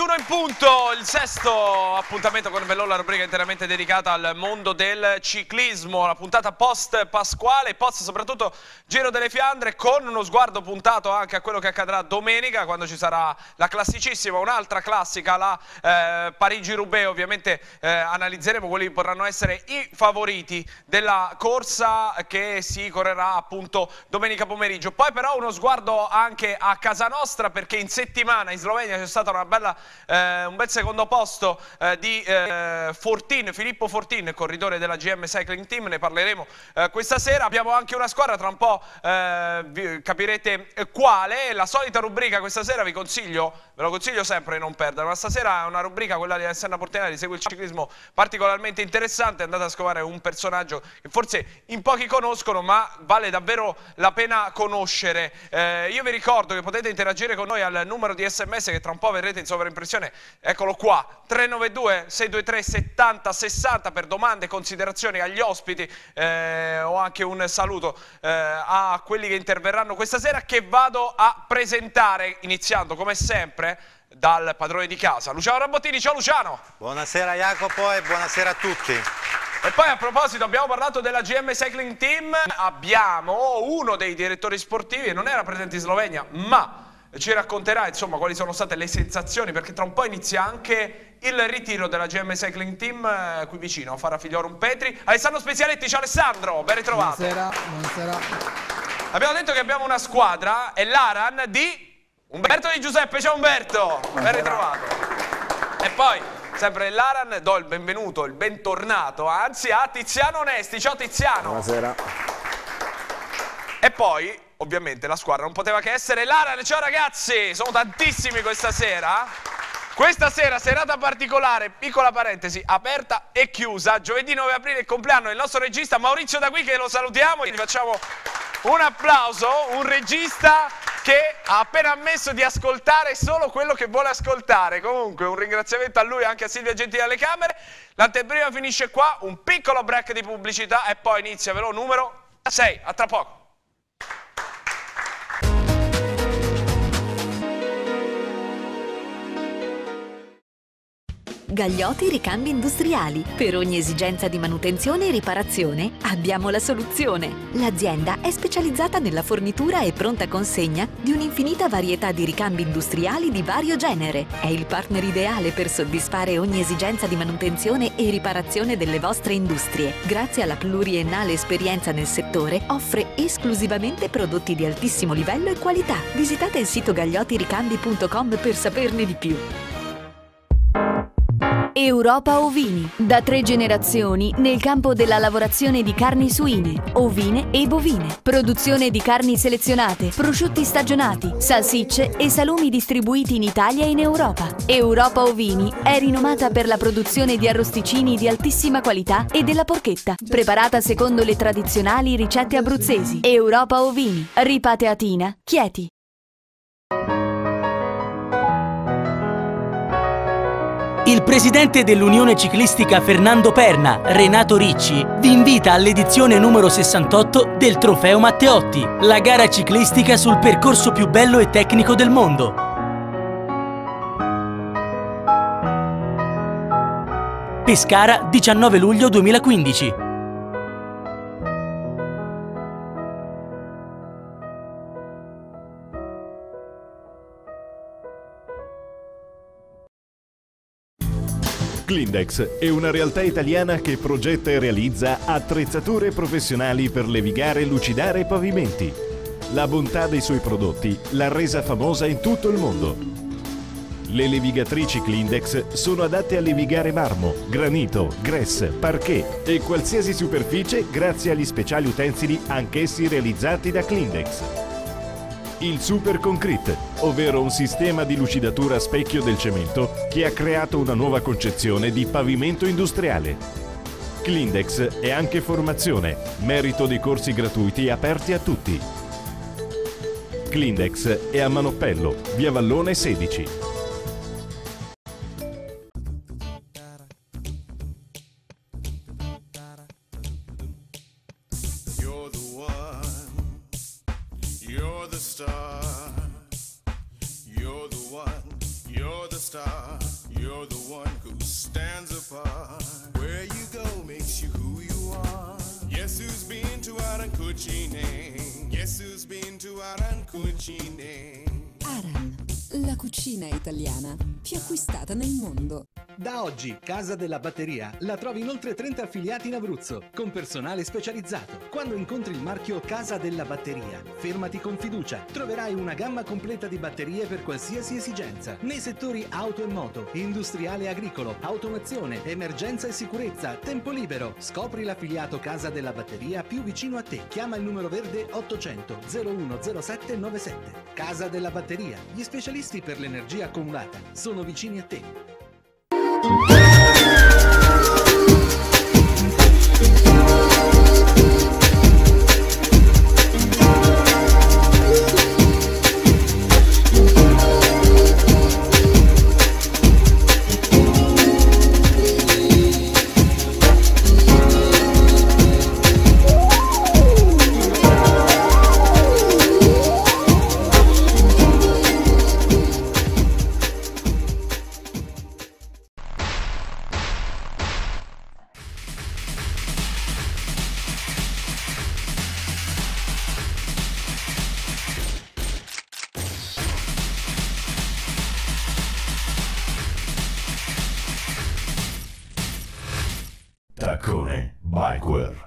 21 in punto, il sesto appuntamento con Bellò, la rubrica interamente dedicata al mondo del ciclismo, la puntata post Pasquale, post soprattutto Giro delle Fiandre, con uno sguardo puntato anche a quello che accadrà domenica quando ci sarà la classicissima, un'altra classica, la Parigi-Roubaix. Ovviamente analizzeremo quelli che potranno essere i favoriti della corsa che si correrà appunto domenica pomeriggio. Poi però uno sguardo anche a casa nostra, perché in settimana in Slovenia c'è stata un bel secondo posto di Filippo Fortin, corridore della GM Cycling Team. Ne parleremo questa sera. Abbiamo anche una squadra, tra un po' capirete quale. La solita rubrica questa sera ve lo consiglio sempre di non perdere, ma stasera è una rubrica, quella di Alessandra Portinari, segue il ciclismo, particolarmente interessante. Andate a scovare un personaggio che forse in pochi conoscono, ma vale davvero la pena conoscere. Io vi ricordo che potete interagire con noi al numero di SMS che tra un po' vedrete in sovraimpressione, eccolo qua, 392 623 70 60, per domande, considerazioni agli ospiti o anche un saluto a quelli che interverranno questa sera, che vado a presentare, iniziando come sempre dal padrone di casa, Luciano Rabottini. Ciao Luciano! Buonasera Jacopo e buonasera a tutti. E poi, a proposito, abbiamo parlato della GM Cycling Team, abbiamo uno dei direttori sportivi, non era presente in Slovenia, ma ci racconterà insomma quali sono state le sensazioni, perché tra un po' inizia anche il ritiro della GM Cycling Team qui vicino a Farafigliorum Petri. Alessandro Spezialetti, ciao Alessandro, ben ritrovato. Buonasera, buonasera. Abbiamo detto che abbiamo una squadra, è l'Aran di Umberto Di Giuseppe. Ciao Umberto, ben ritrovato. E poi, sempre l'Aran, do il benvenuto, il bentornato, anzi, a Tiziano Onesti. Ciao Tiziano. Buonasera. E poi, ovviamente, la squadra non poteva che essere l'Aran. Ciao ragazzi, sono tantissimi questa sera. Questa sera, serata particolare, piccola parentesi, aperta e chiusa. Giovedì 9 aprile è il compleanno del nostro regista Maurizio Da Qui, che lo salutiamo. Gli facciamo un applauso, un regista che ha appena ammesso di ascoltare solo quello che vuole ascoltare. Comunque un ringraziamento a lui e anche a Silvia Gentili alle camere. L'anteprima finisce qua, un piccolo break di pubblicità e poi inizia Velò numero 6. A tra poco. Gagliotti Ricambi Industriali. Per ogni esigenza di manutenzione e riparazione abbiamo la soluzione. L'azienda è specializzata nella fornitura e pronta consegna di un'infinita varietà di ricambi industriali di vario genere. È il partner ideale per soddisfare ogni esigenza di manutenzione e riparazione delle vostre industrie. Grazie alla pluriennale esperienza nel settore, offre esclusivamente prodotti di altissimo livello e qualità. Visitate il sito gagliottiricambi.com per saperne di più. Europa Ovini, da 3 generazioni nel campo della lavorazione di carni suine, ovine e bovine, produzione di carni selezionate, prosciutti stagionati, salsicce e salumi distribuiti in Italia e in Europa. Europa Ovini è rinomata per la produzione di arrosticini di altissima qualità e della porchetta, preparata secondo le tradizionali ricette abruzzesi. Europa Ovini, Ripateatina, Chieti. Il presidente dell'Unione Ciclistica Fernando Perna, Renato Ricci, vi invita all'edizione numero 68 del Trofeo Matteotti, la gara ciclistica sul percorso più bello e tecnico del mondo. Pescara, 19 luglio 2015. Clindex è una realtà italiana che progetta e realizza attrezzature professionali per levigare e lucidare pavimenti. La bontà dei suoi prodotti l'ha resa famosa in tutto il mondo. Le levigatrici Clindex sono adatte a levigare marmo, granito, grès, parquet e qualsiasi superficie grazie agli speciali utensili anch'essi realizzati da Clindex. Il Super Concrete, ovvero un sistema di lucidatura a specchio del cemento che ha creato una nuova concezione di pavimento industriale. Clindex è anche formazione, merito di corsi gratuiti aperti a tutti. Clindex è a Manoppello, via Vallone 16. You're the star. stands apart. Where you go makes you who you are. Yes, who's been to Aran Cucine? Yes, who's been to Aran Cucine? Aran, la cucina italiana più acquistata nel mondo. Da oggi, Casa della Batteria la trovi in oltre 30 affiliati in Abruzzo, con personale specializzato. Quando incontri il marchio Casa della Batteria, fermati con fiducia. Troverai una gamma completa di batterie per qualsiasi esigenza, nei settori auto e moto, industriale e agricolo, automazione, emergenza e sicurezza, tempo libero. Scopri l'affiliato Casa della Batteria più vicino a te. Chiama il numero verde 800 010797. Casa della Batteria, gli specialisti per l'energia accumulata, sono vicini a te. Taccone Bikeware.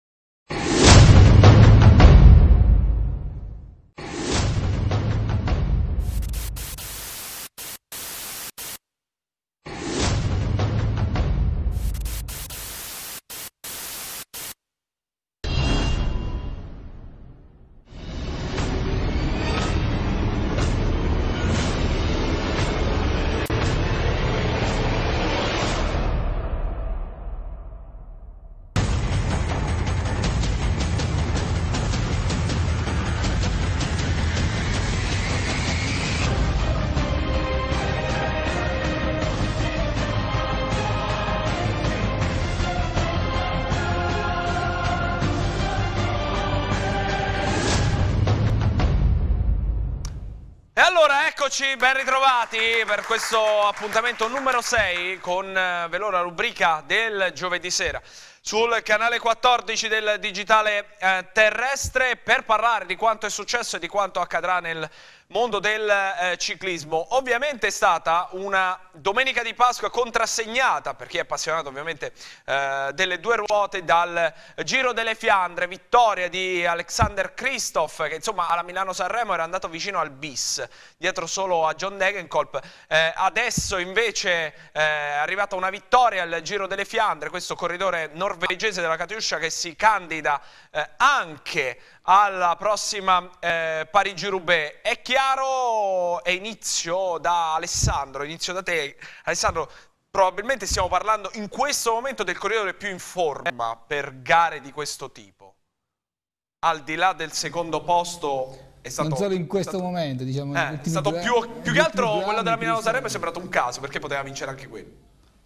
E allora eccoci, ben ritrovati per questo appuntamento numero 6 con la rubrica del giovedì sera sul canale 14 del digitale terrestre, per parlare di quanto è successo e di quanto accadrà nel mondo del ciclismo. Ovviamente è stata una domenica di Pasqua contrassegnata, per chi è appassionato ovviamente delle due ruote, dal Giro delle Fiandre, vittoria di Alexander Kristoff, che insomma alla Milano-Sanremo era andato vicino al bis, dietro solo a John Degenkolb. Adesso invece è arrivata una vittoria al Giro delle Fiandre, questo corridore norvegese della Katusha che si candida anche alla prossima Parigi-Roubaix. È chiaro, e inizio da Alessandro, inizio da te. Alessandro, probabilmente stiamo parlando in questo momento del corridore più in forma per gare di questo tipo. Al di là del secondo posto è stato... Non solo in questo momento, diciamo... è stato più che altro quello della Milano-Sanremo è sembrato un caso, perché poteva vincere anche quello.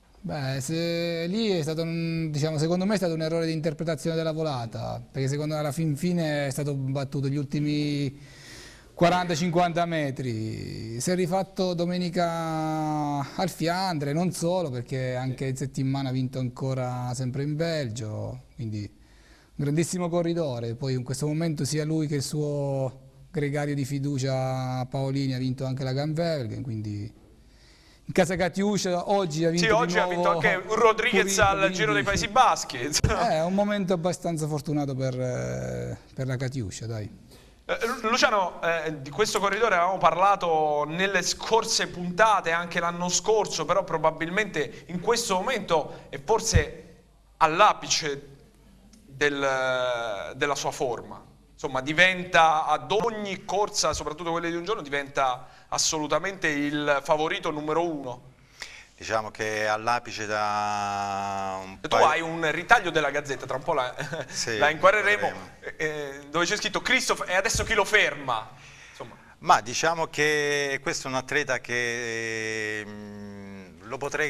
Beh, lì è stato, diciamo, secondo me è stato un errore di interpretazione della volata, perché secondo me alla fine è stato battuto gli ultimi 40-50 metri. Si è rifatto domenica al Fiandre, non solo, perché anche in settimana ha vinto ancora sempre in Belgio, quindi un grandissimo corridore. Poi in questo momento sia lui che il suo gregario di fiducia Paolini ha vinto anche la Gamvelgen, quindi... In casa Katusha oggi ha vinto, sì, oggi ha vinto anche un Rodriguez al Giro dei Paesi Baschi. È un momento abbastanza fortunato per la Katusha, dai. Luciano, di questo corridore avevamo parlato nelle scorse puntate, anche l'anno scorso, però probabilmente in questo momento è forse all'apice della sua forma. Insomma, diventa ad ogni corsa, soprattutto quelle di un giorno, diventa assolutamente il favorito numero uno. Diciamo che all'apice da un Tu hai un ritaglio della Gazzetta, tra un po' la inquadreremo, dove c'è scritto Kristoff e adesso chi lo ferma? Insomma. Ma diciamo che questo è un atleta che lo potrei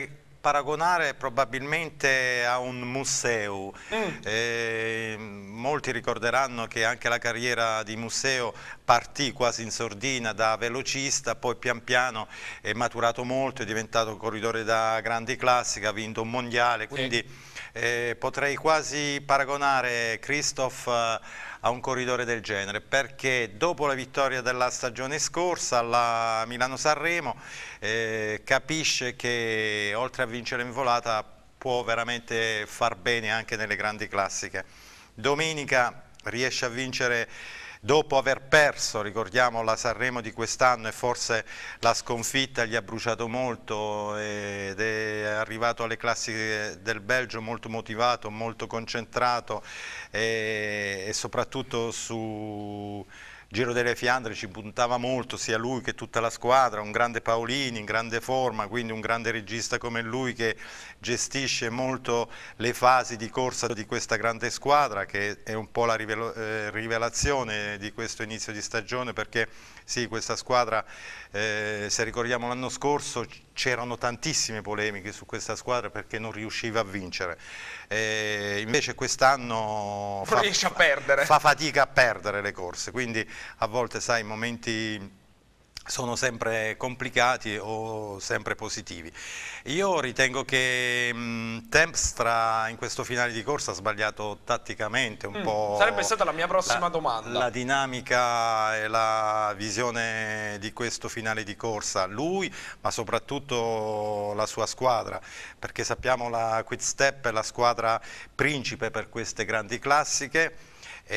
paragonare probabilmente a un Musseu. Molti ricorderanno che anche la carriera di Musseu partì quasi in sordina da velocista, poi pian piano è maturato molto, è diventato corridore da grandi classiche, ha vinto un mondiale, quindi potrei quasi paragonare Christophe a un corridore del genere, perché dopo la vittoria della stagione scorsa alla Milano-Sanremo capisce che oltre a vincere in volata può veramente far bene anche nelle grandi classiche. Domenica riesce a vincere dopo aver perso, ricordiamo, la Sanremo di quest'anno, e forse la sconfitta gli ha bruciato molto ed è arrivato alle classiche del Belgio molto motivato, molto concentrato e soprattutto su Giro delle Fiandre ci puntava molto sia lui che tutta la squadra, un grande Paolini in grande forma, quindi un grande regista come lui che gestisce molto le fasi di corsa di questa grande squadra, che è un po' la rivelazione di questo inizio di stagione, perché sì, questa squadra, se ricordiamo l'anno scorso c'erano tantissime polemiche su questa squadra perché non riusciva a vincere, invece quest'anno fa fatica a perdere le corse, quindi a volte sai i momenti sono sempre complicati o sempre positivi. Io ritengo che Terpstra in questo finale di corsa ha sbagliato tatticamente un po'. Sarebbe stata la mia prossima domanda. La dinamica e la visione di questo finale di corsa, lui ma soprattutto la sua squadra, perché sappiamo la Quick Step è la squadra principe per queste grandi classiche.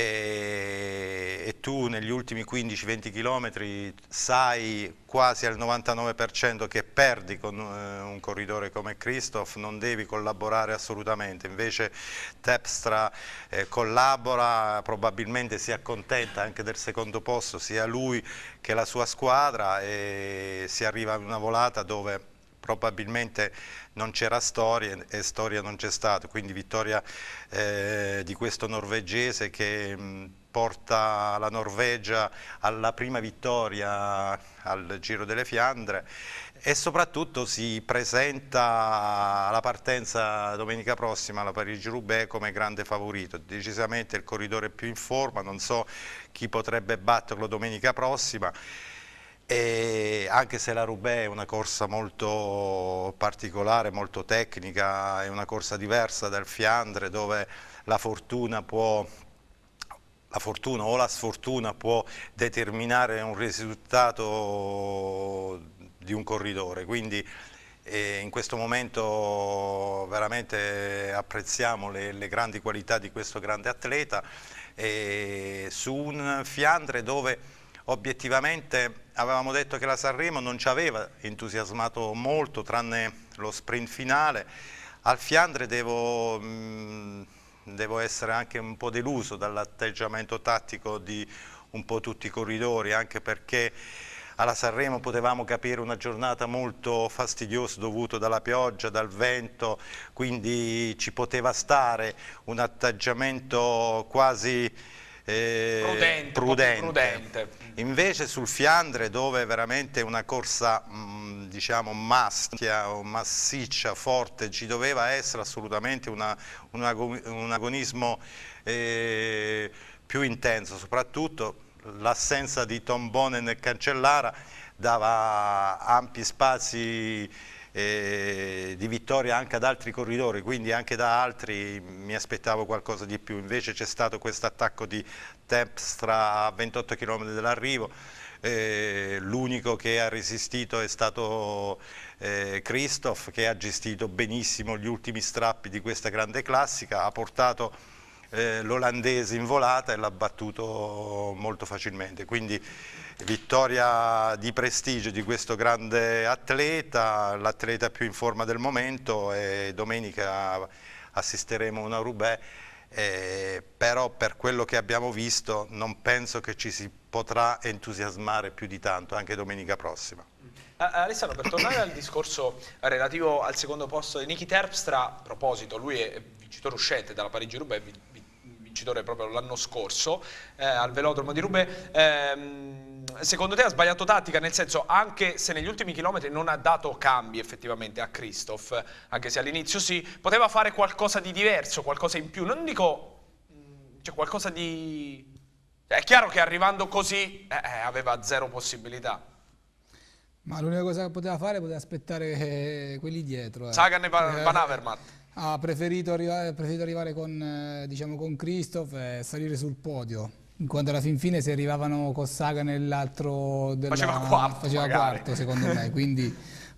E tu negli ultimi 15-20 km sai quasi al 99% che perdi con un corridore come Christophe, non devi collaborare assolutamente, invece Terpstra collabora, probabilmente si accontenta anche del secondo posto sia lui che la sua squadra, e si arriva a una volata dove probabilmente non c'era storia e storia non c'è stato, quindi vittoria di questo norvegese che porta la Norvegia alla prima vittoria al Giro delle Fiandre e soprattutto si presenta alla partenza domenica prossima alla Parigi-Roubaix come grande favorito, decisamente il corridore più in forma, non so chi potrebbe batterlo domenica prossima. E anche se la Roubaix è una corsa molto particolare, molto tecnica, è una corsa diversa dal Fiandre dove la fortuna o la sfortuna può determinare un risultato di un corridore, quindi in questo momento veramente apprezziamo le grandi qualità di questo grande atleta su un Fiandre dove obiettivamente avevamo detto che la Sanremo non ci aveva entusiasmato molto tranne lo sprint finale. Al Fiandre devo essere anche un po' deluso dall'atteggiamento tattico di un po' tutti i corridori, anche perché alla Sanremo potevamo capire una giornata molto fastidiosa dovuta dalla pioggia, dal vento, quindi ci poteva stare un atteggiamento quasi prudente. Invece sul Fiandre, dove veramente una corsa diciamo maschia o massiccia, forte, ci doveva essere assolutamente un agonismo più intenso, soprattutto l'assenza di Tom Bonen e Cancellara dava ampi spazi di vittoria anche ad altri corridori, quindi anche da altri mi aspettavo qualcosa di più, invece c'è stato questo attacco di Terpstra a 28 km dall'arrivo, l'unico che ha resistito è stato Christophe, che ha gestito benissimo gli ultimi strappi di questa grande classica, ha portato l'olandese in volata e l'ha battuto molto facilmente, quindi vittoria di prestigio di questo grande atleta, l'atleta più in forma del momento, e domenica assisteremo a una Roubaix, però per quello che abbiamo visto non penso che ci si potrà entusiasmare più di tanto anche domenica prossima. Alessandro, per tornare al discorso relativo al secondo posto di Niki Terpstra, a proposito, lui è vincitore uscente dalla Parigi-Roubaix, vincitore vincitore proprio l'anno scorso al velodromo di Roubaix. Secondo te ha sbagliato tattica, nel senso, anche se negli ultimi chilometri non ha dato cambi effettivamente a Christophe, anche se all'inizio sì, poteva fare qualcosa di diverso, qualcosa in più, non dico, cioè qualcosa di... È chiaro che arrivando così aveva zero possibilità. Ma l'unica cosa che poteva fare, poteva aspettare quelli dietro. Sagan e Van Avermaet. Ha preferito arrivare con, diciamo, con Christophe e salire sul podio. In quanto alla fin fine, se arrivavano con Sagan e l'altro faceva quarto secondo me. Quindi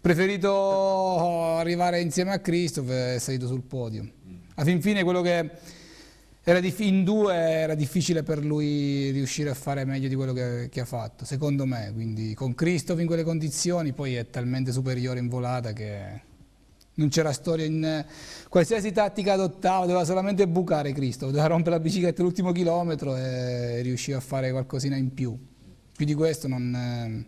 preferito arrivare insieme a Christophe e salito sul podio. Alla fin fine quello che era in due era difficile per lui riuscire a fare meglio di quello che ha fatto, secondo me. Quindi con Christophe in quelle condizioni poi è talmente superiore in volata che non c'era storia in qualsiasi tattica adottava, doveva solamente bucare Christophe, doveva rompere la bicicletta l'ultimo chilometro e riusciva a fare qualcosina in più. Più di questo non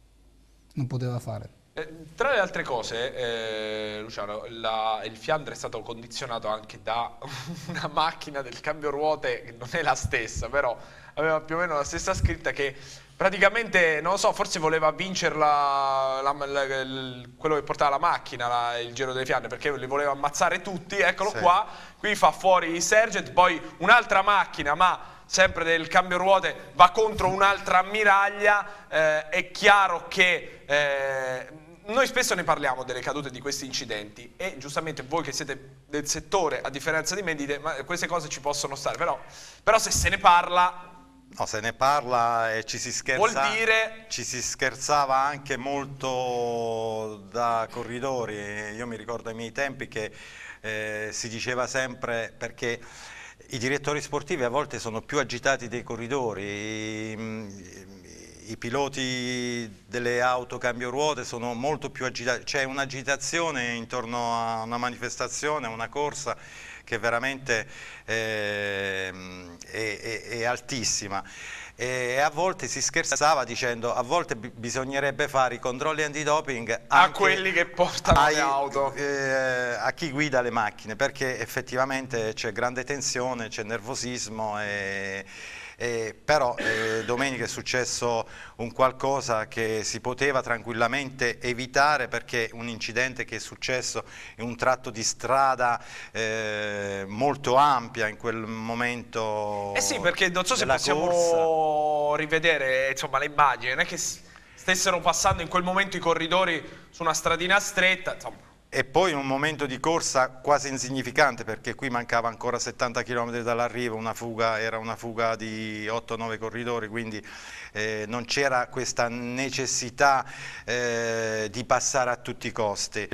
poteva fare. Tra le altre cose, Luciano, il Fiandre è stato condizionato anche da una macchina del cambio ruote che non è la stessa, però aveva più o meno la stessa scritta, che praticamente, non lo so, forse voleva vincerla quello che portava la macchina, il Giro delle Fiandre, perché li voleva ammazzare tutti, eccolo qua, qui fa fuori Sergeant, poi un'altra macchina, ma sempre del cambio ruote, va contro un'altra ammiraglia. È chiaro che noi spesso ne parliamo delle cadute di questi incidenti e giustamente voi che siete del settore, a differenza di me, dite ma queste cose ci possono stare, però se se ne parla... No, se ne parla e ci si scherza, vuol dire... ci si scherzava anche molto da corridori. Io mi ricordo ai miei tempi che si diceva sempre, perché i direttori sportivi a volte sono più agitati dei corridori, i piloti delle auto cambio ruote sono molto più agitati, c'è un'agitazione intorno a una manifestazione, a una corsa che veramente è altissima. E a volte si scherzava dicendo a volte bisognerebbe fare i controlli antidoping anche a quelli che portano le auto, a chi guida le macchine, perché effettivamente c'è grande tensione, c'è nervosismo però domenica è successo un qualcosa che si poteva tranquillamente evitare, perché un incidente che è successo in un tratto di strada molto ampia in quel momento. Sì, perché non so se possiamo rivedere, insomma, le immagini, non è che stessero passando in quel momento i corridori su una stradina stretta, insomma. E poi un momento di corsa quasi insignificante, perché qui mancava ancora 70 km dall'arrivo, era una fuga di 8-9 corridori, quindi non c'era questa necessità di passare a tutti i costi.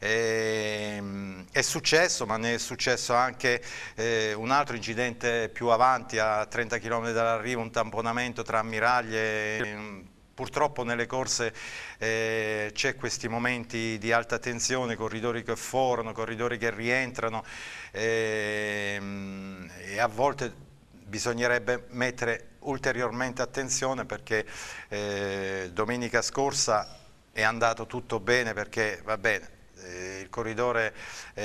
È successo, ma ne è successo anche un altro incidente più avanti, a 30 km dall'arrivo, un tamponamento tra ammiraglie. Purtroppo nelle corse c'è questi momenti di alta tensione, corridori che forano, corridori che rientrano e a volte bisognerebbe mettere ulteriormente attenzione, perché domenica scorsa è andato tutto bene, perché va bene, il corridore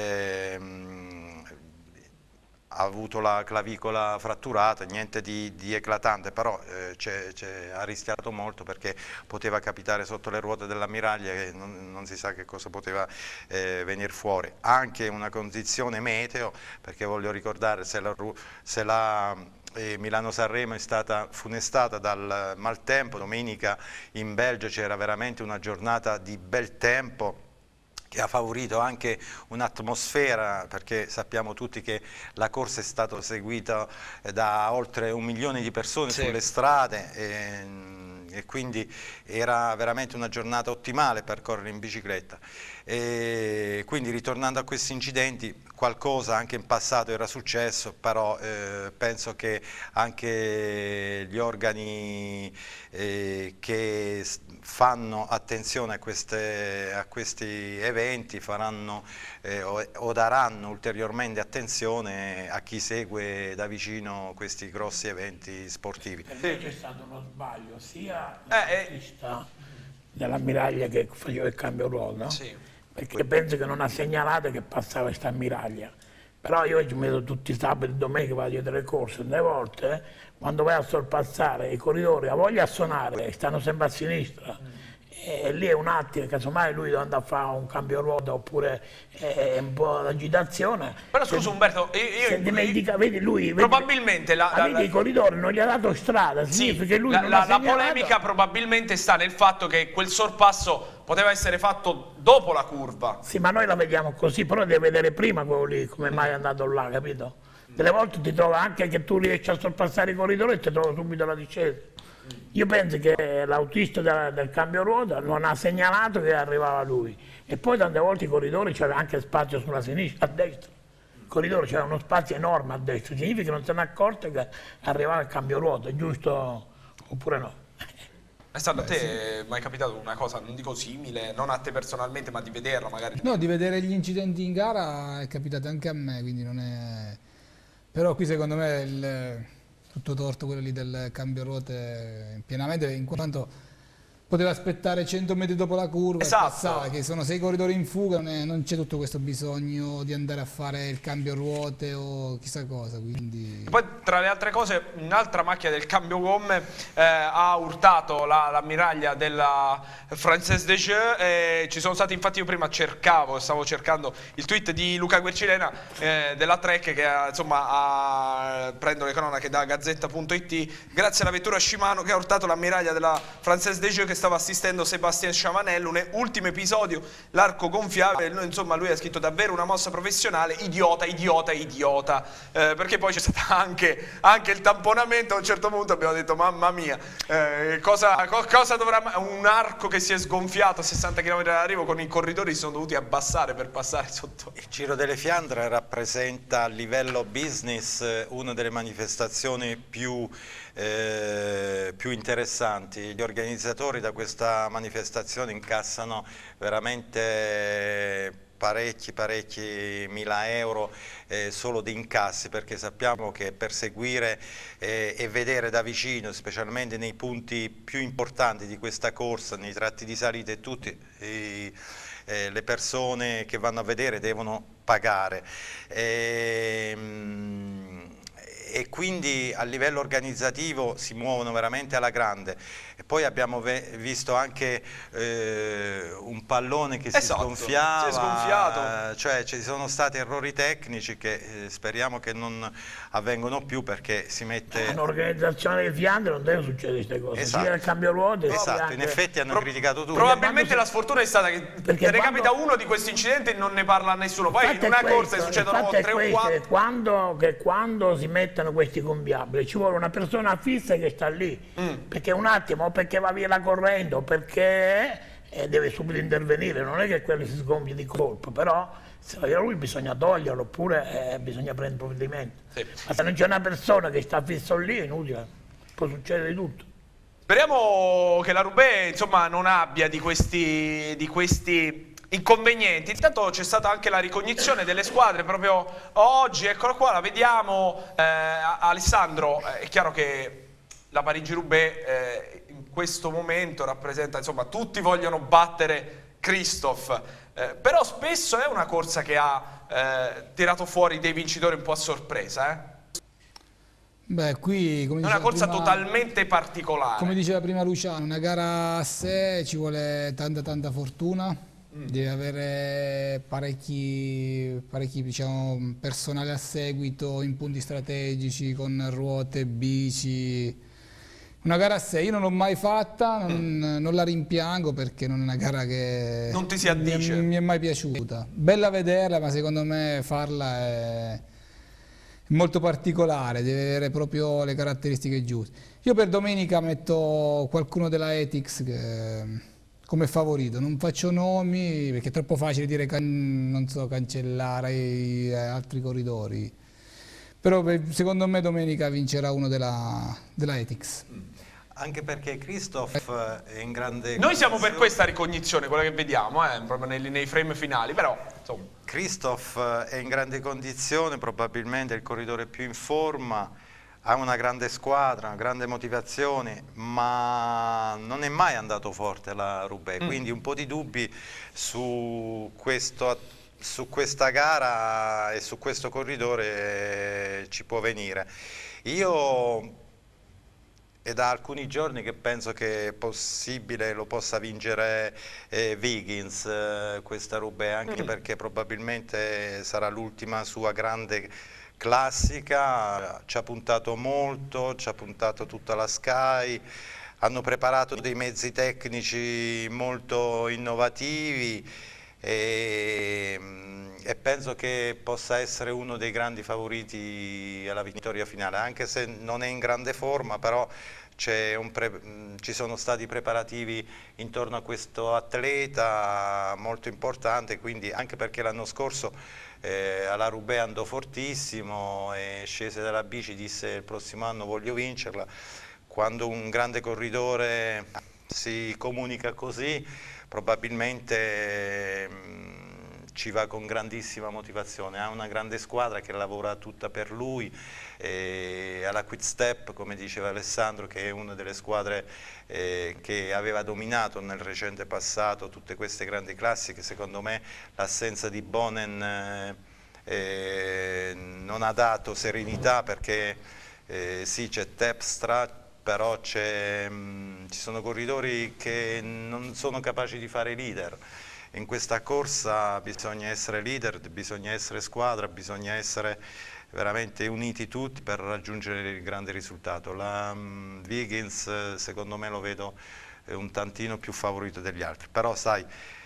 ha avuto la clavicola fratturata, niente di eclatante, però ha rischiato molto, perché poteva capitare sotto le ruote dell'ammiraglia e non si sa che cosa poteva venire fuori. Anche una condizione meteo, perché voglio ricordare, se la Milano-Sanremo è stata funestata dal maltempo, domenica in Belgio c'era veramente una giornata di bel tempo, che ha favorito anche un'atmosfera, perché sappiamo tutti che la corsa è stata seguita da oltre 1 milione di persone sulle strade e quindi era veramente una giornata ottimale per correre in bicicletta. E quindi, ritornando a questi incidenti, qualcosa anche in passato era successo, però penso che anche gli organi che fanno attenzione a questi eventi faranno o daranno ulteriormente attenzione a chi segue da vicino questi grossi eventi sportivi. C'è stato uno sbaglio sia dell'ammiraglia che faceva il cambio ruolo, no? Perché penso che non ha segnalato che passava questa ammiraglia, Però io ci metto tutti i sabati e domenica, vado dietro le corse, 3 volte, quando vai a sorpassare i corridori, a voglia a suonare, stanno sempre a sinistra. E lì è un attimo, casomai lui deve andare a fare un cambio ruota oppure un po' d'agitazione. Però scusa Umberto, se dimentica, vedi lui, probabilmente vedi i corridori non gli ha dato strada, significa che lui non ha la polemica probabilmente sta nel fatto che quel sorpasso poteva essere fatto dopo la curva. Sì, ma noi la vediamo così, però devi vedere prima quello lì, come mai è andato là, capito? Delle volte ti trova anche che tu riesci a sorpassare i corridori e ti trovi subito la discesa. Io penso che l'autista del cambio ruota non ha segnalato che arrivava lui, e poi tante volte i corridori c'era anche spazio sulla sinistra, a destra. Il corridore c'era uno spazio enorme a destra, significa che non se ne accorge che arrivava il cambio ruota, giusto oppure no? Alessandro, a te mai è capitato una cosa, non dico simile, non a te personalmente, ma di vederla magari? No, di vedere gli incidenti in gara è capitato anche a me, quindi non è... Però qui secondo me tutto torto quello lì del cambio ruote pienamente, in quanto poteva aspettare 100 metri dopo la curva, esatto, e passare, che sono 6 corridori in fuga, non c'è tutto questo bisogno di andare a fare il cambio ruote o chissà cosa, quindi... E poi tra le altre cose un'altra macchina del cambio gomme ha urtato l'ammiraglia della Française des Jeux, e ci sono stati, infatti io prima stavo cercando il tweet di Luca Guercilena della Trek che insomma prendo le cronache da Gazzetta.it, grazie alla vettura Shimano che ha urtato l'ammiraglia della Française des Jeux che stava assistendo Sébastien Chavanel, un ultimo episodio, l'arco gonfiabile, insomma lui ha scritto davvero una mossa professionale, idiota, idiota, idiota, perché poi c'è stato anche il tamponamento, a un certo punto abbiamo detto mamma mia, cosa dovrà, un arco che si è sgonfiato a 60 km all'arrivo, con i corridori si sono dovuti abbassare per passare sotto. Il Giro delle Fiandre rappresenta a livello business una delle manifestazioni più interessanti. Gli organizzatori da questa manifestazione incassano veramente parecchi mila euro solo di incassi, perché sappiamo che per seguire e vedere da vicino, specialmente nei punti più importanti di questa corsa, nei tratti di salita e tutti le persone che vanno a vedere devono pagare. E quindi a livello organizzativo si muovono veramente alla grande. E poi abbiamo visto anche un pallone che si sgonfiava, si è sgonfiato. Cioè ci sono stati errori tecnici che speriamo che non avvengono più, perché si mette... Un'organizzazione di Fiandre non deve succedere queste cose, sia il cambio ruote... Esatto, in effetti hanno criticato tutti. Probabilmente la sfortuna è stata che te ne capita uno di questi incidenti e non ne parla nessuno, poi in una corsa ne succedono 3 o 4. Quando si mettono questi gonfiabili ci vuole una persona fissa che sta lì, perché un attimo, o perché va via la corrente o perché deve subito intervenire, non è che quello si sgonfia di colpo, però se va lui bisogna toglierlo oppure bisogna prendere provvedimento. Sì. Ma se non c'è una persona che sta fisso lì è inutile, può succedere di tutto. Speriamo che la Roubaix insomma non abbia di questi inconvenienti. Intanto c'è stata anche la ricognizione delle squadre proprio oggi, eccola qua, la vediamo. Alessandro, è chiaro che la Parigi-Roubaix in questo momento rappresenta, insomma, tutti vogliono battere Christophe, però spesso è una corsa che ha tirato fuori dei vincitori un po' a sorpresa, Beh, qui come è una corsa totalmente particolare. Come diceva prima Luciano, una gara a sé ci vuole tanta fortuna, devi avere parecchi diciamo, personale a seguito in punti strategici, con ruote, bici. Una gara a sé io non l'ho mai fatta, non la rimpiango, perché non è una gara che non ti si addice. Mi è mai piaciuta. Bella vederla, ma secondo me farla è molto particolare, deve avere proprio le caratteristiche giuste. Io per domenica metto qualcuno della Ethics come favorito, non faccio nomi perché è troppo facile dire non so, cancellare altri corridori, però secondo me domenica vincerà uno della Ethics. Anche perché Christophe è in grande... Noi siamo per questa ricognizione, quella che vediamo, proprio nei frame finali, però insomma... Christophe è in grande condizione, probabilmente è il corridore più in forma, ha una grande squadra, una grande motivazione, ma non è mai andato forte la Roubaix, quindi un po' di dubbi su questo su questa gara e su questo corridore ci può venire. Io è da alcuni giorni che penso che è possibile lo possa vincere Wiggins questa Roubaix, anche perché probabilmente sarà l'ultima sua grande classica, ci ha puntato molto, ci ha puntato tutta la Sky, hanno preparato dei mezzi tecnici molto innovativi e penso che possa essere uno dei grandi favoriti alla vittoria finale, anche se non è in grande forma, però ci sono stati preparativi intorno a questo atleta molto importante, quindi anche perché l'anno scorso alla Roubaix andò fortissimo e scese dalla bici, disse il prossimo anno voglio vincerla. Quando un grande corridore si comunica così, probabilmente ci va con grandissima motivazione, ha una grande squadra che lavora tutta per lui, alla Quick Step, come diceva Alessandro, che è una delle squadre che aveva dominato nel recente passato tutte queste grandi classiche. Secondo me l'assenza di Bonen non ha dato serenità, perché sì, c'è Terpstra, però ci sono corridori che non sono capaci di fare leader. In questa corsa bisogna essere leader, bisogna essere squadra, bisogna essere veramente uniti tutti per raggiungere il grande risultato. Wiggins secondo me lo vedo un tantino più favorito degli altri, però sai,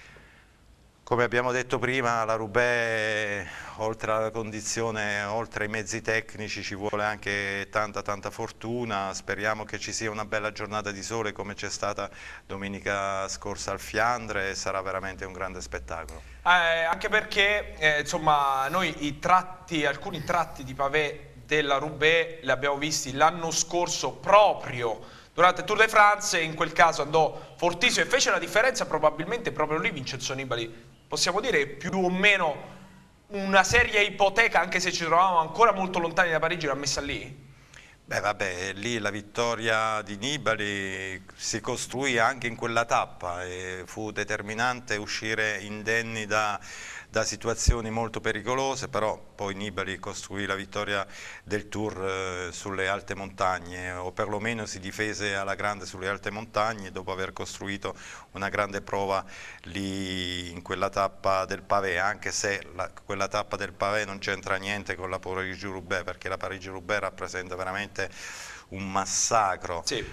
come abbiamo detto prima, la Roubaix, oltre alla condizione, oltre ai mezzi tecnici, ci vuole anche tanta fortuna. Speriamo che ci sia una bella giornata di sole come c'è stata domenica scorsa al Fiandre, sarà veramente un grande spettacolo. Anche perché insomma, noi alcuni tratti di pavé della Roubaix li abbiamo visti l'anno scorso proprio durante il Tour de France, e in quel caso andò fortissimo e fece la differenza probabilmente proprio lì Vincenzo Nibali. Possiamo dire più o meno una seria ipoteca, anche se ci trovavamo ancora molto lontani da Parigi, l'ha messa lì? Beh vabbè, lì la vittoria di Nibali si costruì anche in quella tappa e fu determinante uscire indenni da situazioni molto pericolose, però poi Nibali costruì la vittoria del Tour sulle alte montagne, o perlomeno si difese alla grande sulle alte montagne dopo aver costruito una grande prova lì in quella tappa del pavé, anche se quella tappa del pavé non c'entra niente con la Parigi-Roubaix, perché la Parigi-Roubaix rappresenta veramente un massacro. Sì,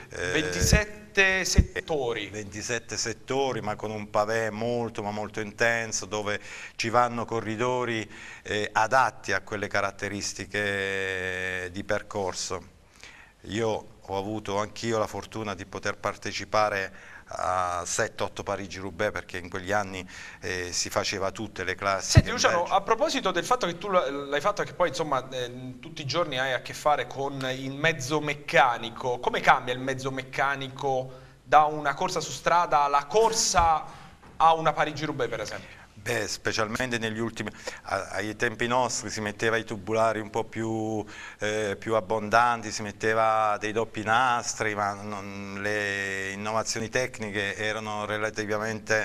27 settori. 27 settori, ma con un pavé molto intenso, dove ci vanno corridori adatti a quelle caratteristiche di percorso. Io ho avuto anch'io la fortuna di poter partecipare a 7-8 Parigi-Roubaix, perché in quegli anni si faceva tutte le classi. Senti Luciano, a proposito del fatto che tu l'hai fatto e che poi insomma tutti i giorni hai a che fare con il mezzo meccanico, come cambia il mezzo meccanico da una corsa su strada alla corsa a una Parigi-Roubaix per esempio? Beh, specialmente negli ultimi, ai tempi nostri si metteva i tubolari un po' più abbondanti, si metteva dei doppi nastri, ma le innovazioni tecniche erano relativamente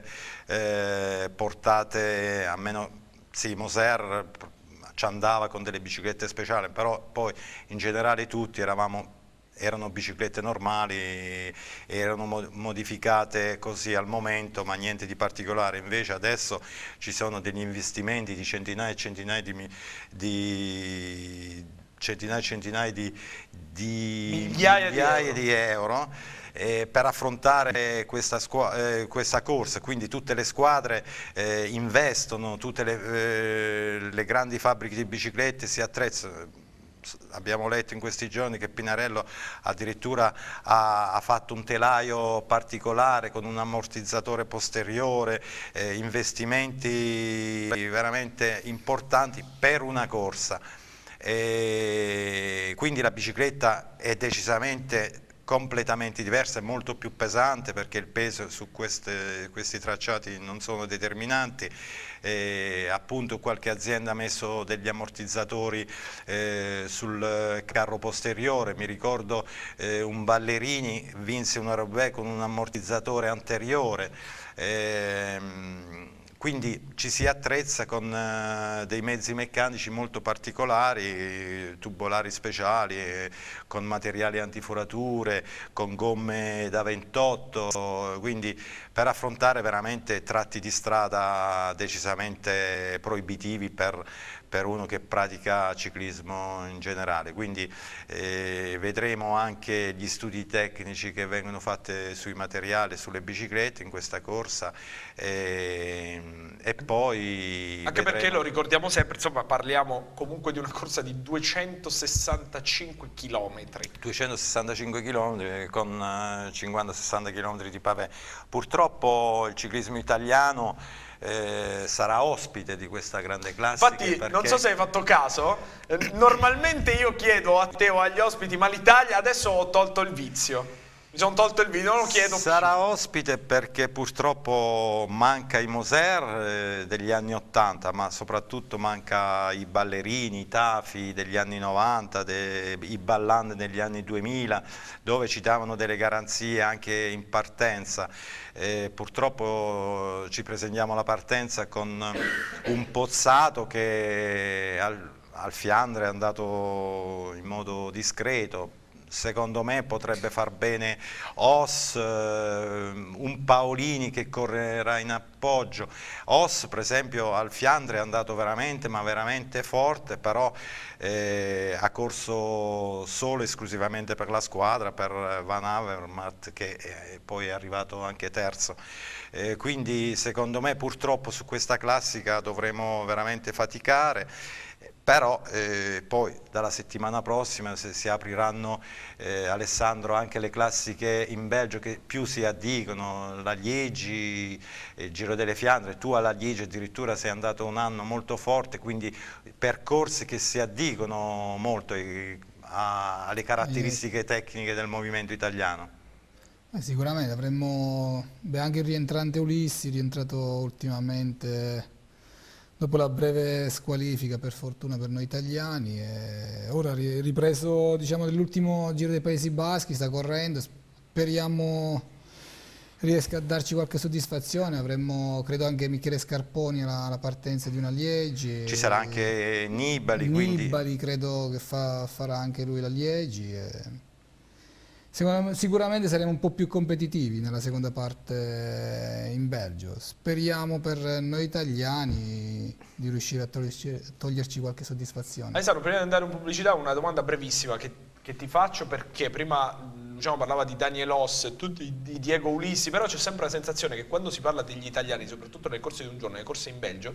portate, a meno, sì, Moser ci andava con delle biciclette speciali, però poi in generale tutti erano biciclette normali, erano modificate così al momento, ma niente di particolare. Invece adesso ci sono degli investimenti di centinaia e centinaia di migliaia di euro per affrontare questa corsa, quindi tutte le squadre investono, tutte le grandi fabbriche di biciclette si attrezzano. Abbiamo letto in questi giorni che Pinarello addirittura ha fatto un telaio particolare con un ammortizzatore posteriore, investimenti veramente importanti per una corsa. Quindi la bicicletta è decisamente completamente diversa, è molto più pesante, perché il peso su questi tracciati non sono determinanti. Appunto qualche azienda ha messo degli ammortizzatori sul carro posteriore. Mi ricordo un Ballerini vinse una Roubaix con un ammortizzatore anteriore, quindi ci si attrezza con dei mezzi meccanici molto particolari, tubolari speciali, con materiali antiforature, con gomme da 28, quindi per affrontare veramente tratti di strada decisamente proibitivi per uno che pratica ciclismo in generale. Quindi vedremo anche gli studi tecnici che vengono fatti sui materiali, sulle biciclette in questa corsa, e poi anche vedremo... perché lo ricordiamo sempre, insomma parliamo comunque di una corsa di 265 km. 265 km con 50-60 km di pavé. Purtroppo il ciclismo italiano sarà ospite di questa grande classica. Infatti non so se hai fatto caso, normalmente io chiedo a te o agli ospiti, ma l'Italia, adesso ho tolto il vizio, mi sono tolto il vizio, non lo chiedo più. Sarà ospite perché purtroppo manca i Moser degli anni 80, ma soprattutto manca i ballerini, i tafi degli anni 90, i balland degli anni 2000, dove ci davano delle garanzie anche in partenza. Purtroppo ci presentiamo alla partenza con un Pozzato che al Fiandre è andato in modo discreto. Secondo me potrebbe far bene Os, un Paolini che correrà in appoggio. Os per esempio al Fiandre è andato veramente, ma veramente forte, però ha corso solo esclusivamente per la squadra, per Van Avermaet, che poi è arrivato anche terzo. Quindi secondo me purtroppo su questa classica dovremo veramente faticare. Però poi dalla settimana prossima si apriranno, Alessandro, anche le classiche in Belgio che più si addicono, la Liegi, il Giro delle Fiandre. Tu alla Liegi addirittura sei andato un anno molto forte, quindi percorsi che si addicono molto alle caratteristiche tecniche del movimento italiano. Sicuramente avremmo anche il rientrante Ulissi, rientrato ultimamente dopo la breve squalifica, per fortuna per noi italiani, e ora ripreso, diciamo, dell'ultimo Giro dei Paesi Baschi, sta correndo, speriamo riesca a darci qualche soddisfazione. Avremmo, credo, anche Michele Scarponi alla partenza di una Liegi. Ci sarà anche Nibali, quindi credo che farà anche lui la Liegi. Sicuramente saremo un po' più competitivi nella seconda parte in Belgio. Speriamo per noi italiani di riuscire a toglierci qualche soddisfazione. Alessandro, prima di andare in pubblicità, una domanda brevissima che ti faccio, perché prima parlava di Daniel Oss, di Diego Ulissi, però c'è sempre la sensazione che quando si parla degli italiani, soprattutto nelle corse di un giorno, nelle corse in Belgio,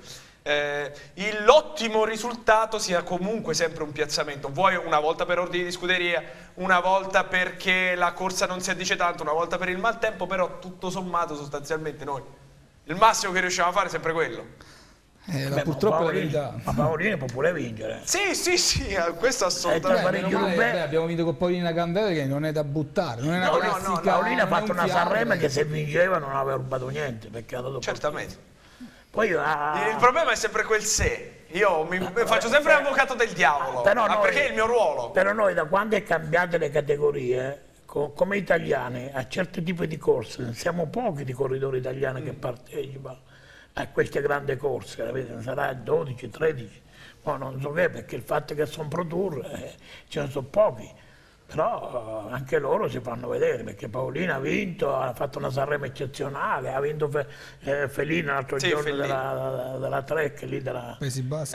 l'ottimo risultato sia comunque sempre un piazzamento, vuoi una volta per ordini di scuderia, una volta perché la corsa non si addice tanto, una volta per il maltempo, però tutto sommato sostanzialmente noi il massimo che riusciamo a fare è sempre quello. Purtroppo la verità. Ma Paolini può pure vincere. Sì, questo assolutamente. Abbiamo vinto con Paolini a Gambero, che non è da buttare. Non è una classica, Paolini ha fatto una Sanremo che se vinceva non aveva rubato niente, perché ha dato certamente. Poi il problema è sempre quel se. Io mi faccio sempre l'avvocato del diavolo, perché è il mio ruolo. Però noi, da quando è cambiate le categorie, come italiani, a certi tipi di corse, siamo pochi di corridori italiani che partecipano a queste grandi corse, capite? Sarà 12, 13, ma non so che, perché il fatto che sono pro tour ce ne sono pochi, però anche loro si fanno vedere, perché Paolini ha vinto, ha fatto una Sanremo eccezionale, ha vinto Felini l'altro giorno della Trek lì della Paesi Baschi.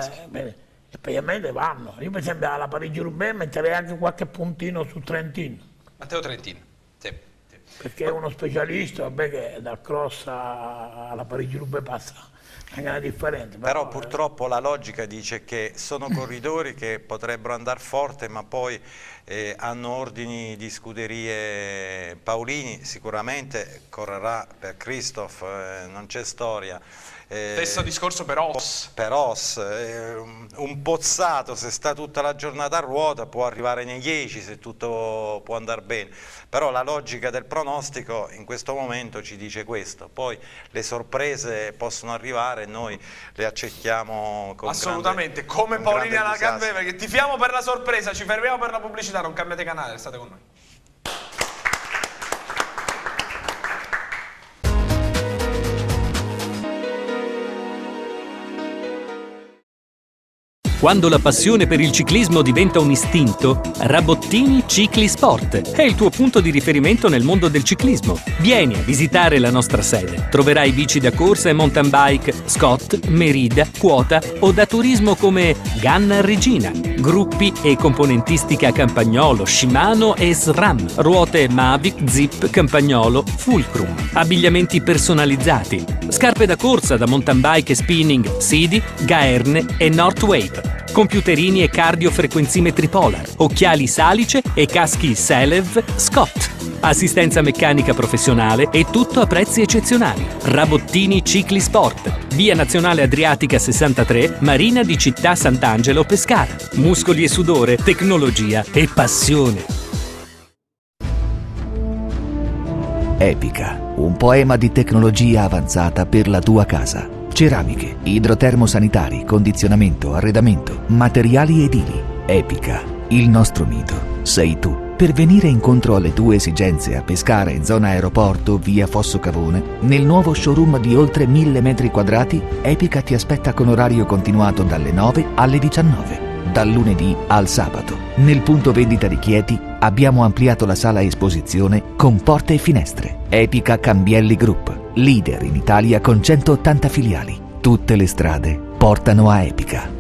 E praticamente vanno. Io per esempio alla Parigi-Roubaix metterei anche qualche puntino su Trentino. Matteo Trentino, sì. Perché è uno specialista, vabbè, che dal cross alla Parigi-Roubaix passa anche una differenza. Però purtroppo la logica dice che sono corridori che potrebbero andare forte, ma poi hanno ordini di scuderie. Paolini sicuramente correrà per Christoph, non c'è storia. Stesso discorso per Oss. Un Pozzato, se sta tutta la giornata a ruota, può arrivare nei 10 se tutto può andare bene, però la logica del pronostico in questo momento ci dice questo. Poi le sorprese possono arrivare e noi le accettiamo con assolutamente, come Paolini alla Gambè, perché tifiamo per la sorpresa. Ci fermiamo per la pubblicità, non cambiate canale, restate con noi. Quando la passione per il ciclismo diventa un istinto, Rabottini Cicli Sport è il tuo punto di riferimento nel mondo del ciclismo. Vieni a visitare la nostra sede. Troverai bici da corsa e mountain bike Scott, Merida, Quota o da turismo come Ganna Regina, gruppi e componentistica Campagnolo, Shimano e SRAM, ruote Mavic, Zip, Campagnolo, Fulcrum, abbigliamenti personalizzati, scarpe da corsa da mountain bike e spinning Sidi, Gaerne e Northwave, computerini e cardiofrequenzimetri Polar, occhiali Salice e caschi Selev Scott. Assistenza meccanica professionale e tutto a prezzi eccezionali. Rabottini Cicli Sport, via Nazionale Adriatica 63, Marina di Città Sant'Angelo, Pescara. Muscoli e sudore, tecnologia e passione. Epica, un poema di tecnologia avanzata per la tua casa. Ceramiche, idrotermosanitari, condizionamento, arredamento, materiali edili. Epica, il nostro mito sei tu. Per venire incontro alle tue esigenze a Pescara in zona aeroporto via Fosso Cavone, nel nuovo showroom di oltre 1000 metri quadrati, Epica ti aspetta con orario continuato dalle 9 alle 19. Dal lunedì al sabato. Nel punto vendita di Chieti abbiamo ampliato la sala esposizione con porte e finestre. Epica Cambielli Group, leader in Italia con 180 filiali. Tutte le strade portano a Epica.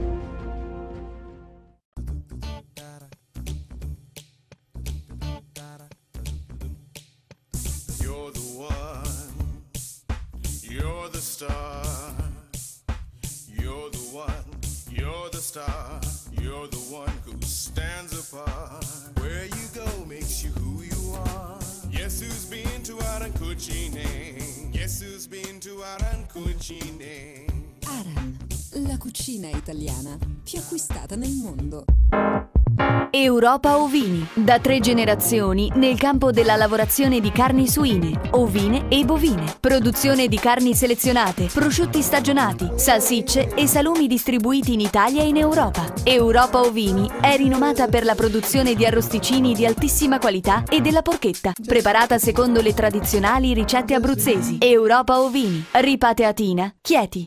You're the one, you're the star. You're the one, you're the star. You're the one who stands apart. Where you go makes you who you are. Yes, who's been to Aran Cucine? Yes, who's been to Aran Cucine? Aran, la cucina italiana più acquistata nel mondo. Europa Ovini, da 3 generazioni nel campo della lavorazione di carni suine, ovine e bovine. Produzione di carni selezionate, prosciutti stagionati, salsicce e salumi distribuiti in Italia e in Europa. Europa Ovini è rinomata per la produzione di arrosticini di altissima qualità e della porchetta, preparata secondo le tradizionali ricette abruzzesi. Europa Ovini, Ripateatina, Chieti.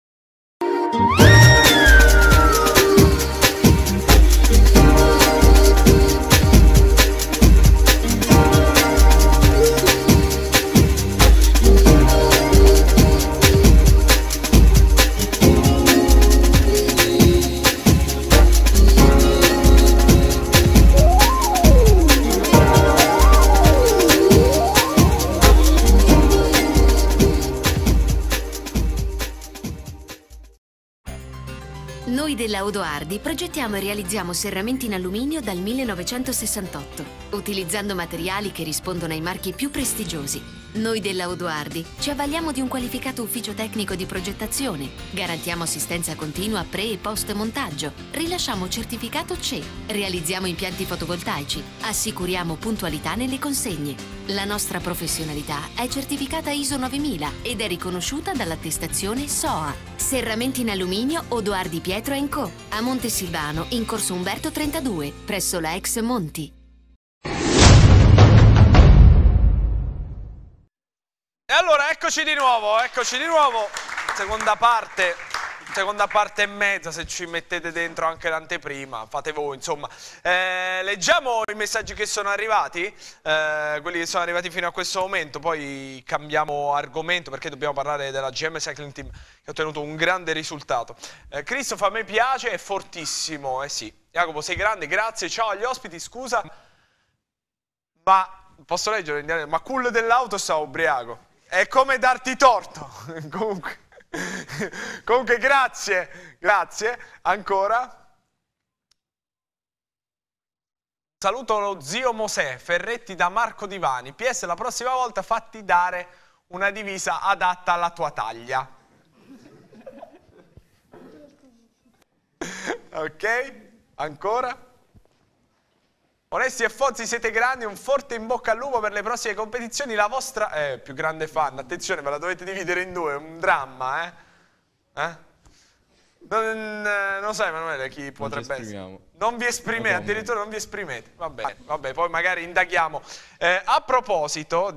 Noi della Odoardi progettiamo e realizziamo serramenti in alluminio dal 1968, utilizzando materiali che rispondono ai marchi più prestigiosi. Noi della Odoardi ci avvaliamo di un qualificato ufficio tecnico di progettazione, garantiamo assistenza continua pre e post montaggio, rilasciamo certificato CE, realizziamo impianti fotovoltaici, assicuriamo puntualità nelle consegne. La nostra professionalità è certificata ISO 9000 ed è riconosciuta dall'attestazione SOA. Serramenti in alluminio Odoardi Pietro & Co. a Montesilvano, in corso Umberto 32, presso la ex Monti. E allora eccoci di nuovo, seconda parte e mezza, se ci mettete dentro anche l'anteprima, fate voi insomma. Leggiamo i messaggi che sono arrivati, quelli che sono arrivati fino a questo momento, poi cambiamo argomento perché dobbiamo parlare della GM Cycling Team che ha ottenuto un grande risultato. Christopher, a me piace, è fortissimo, sì. Jacopo, sei grande, grazie, ciao agli ospiti, scusa, ma posso leggere in dialetto? Ma cool dell'auto sta ubriaco. È come darti torto. Comunque grazie ancora. Saluto lo zio Mosè Ferretti da Marco Divani. PS, la prossima volta fatti dare una divisa adatta alla tua taglia. Ok, ancora. Onesti e Fozzi, siete grandi, un forte in bocca al lupo per le prossime competizioni, la vostra più grande fan, attenzione, ve la dovete dividere in due, è un dramma, Non so Emanuele chi potrebbe essere. Non vi esprimete, addirittura non vi esprimete, va bene, poi magari indaghiamo. A proposito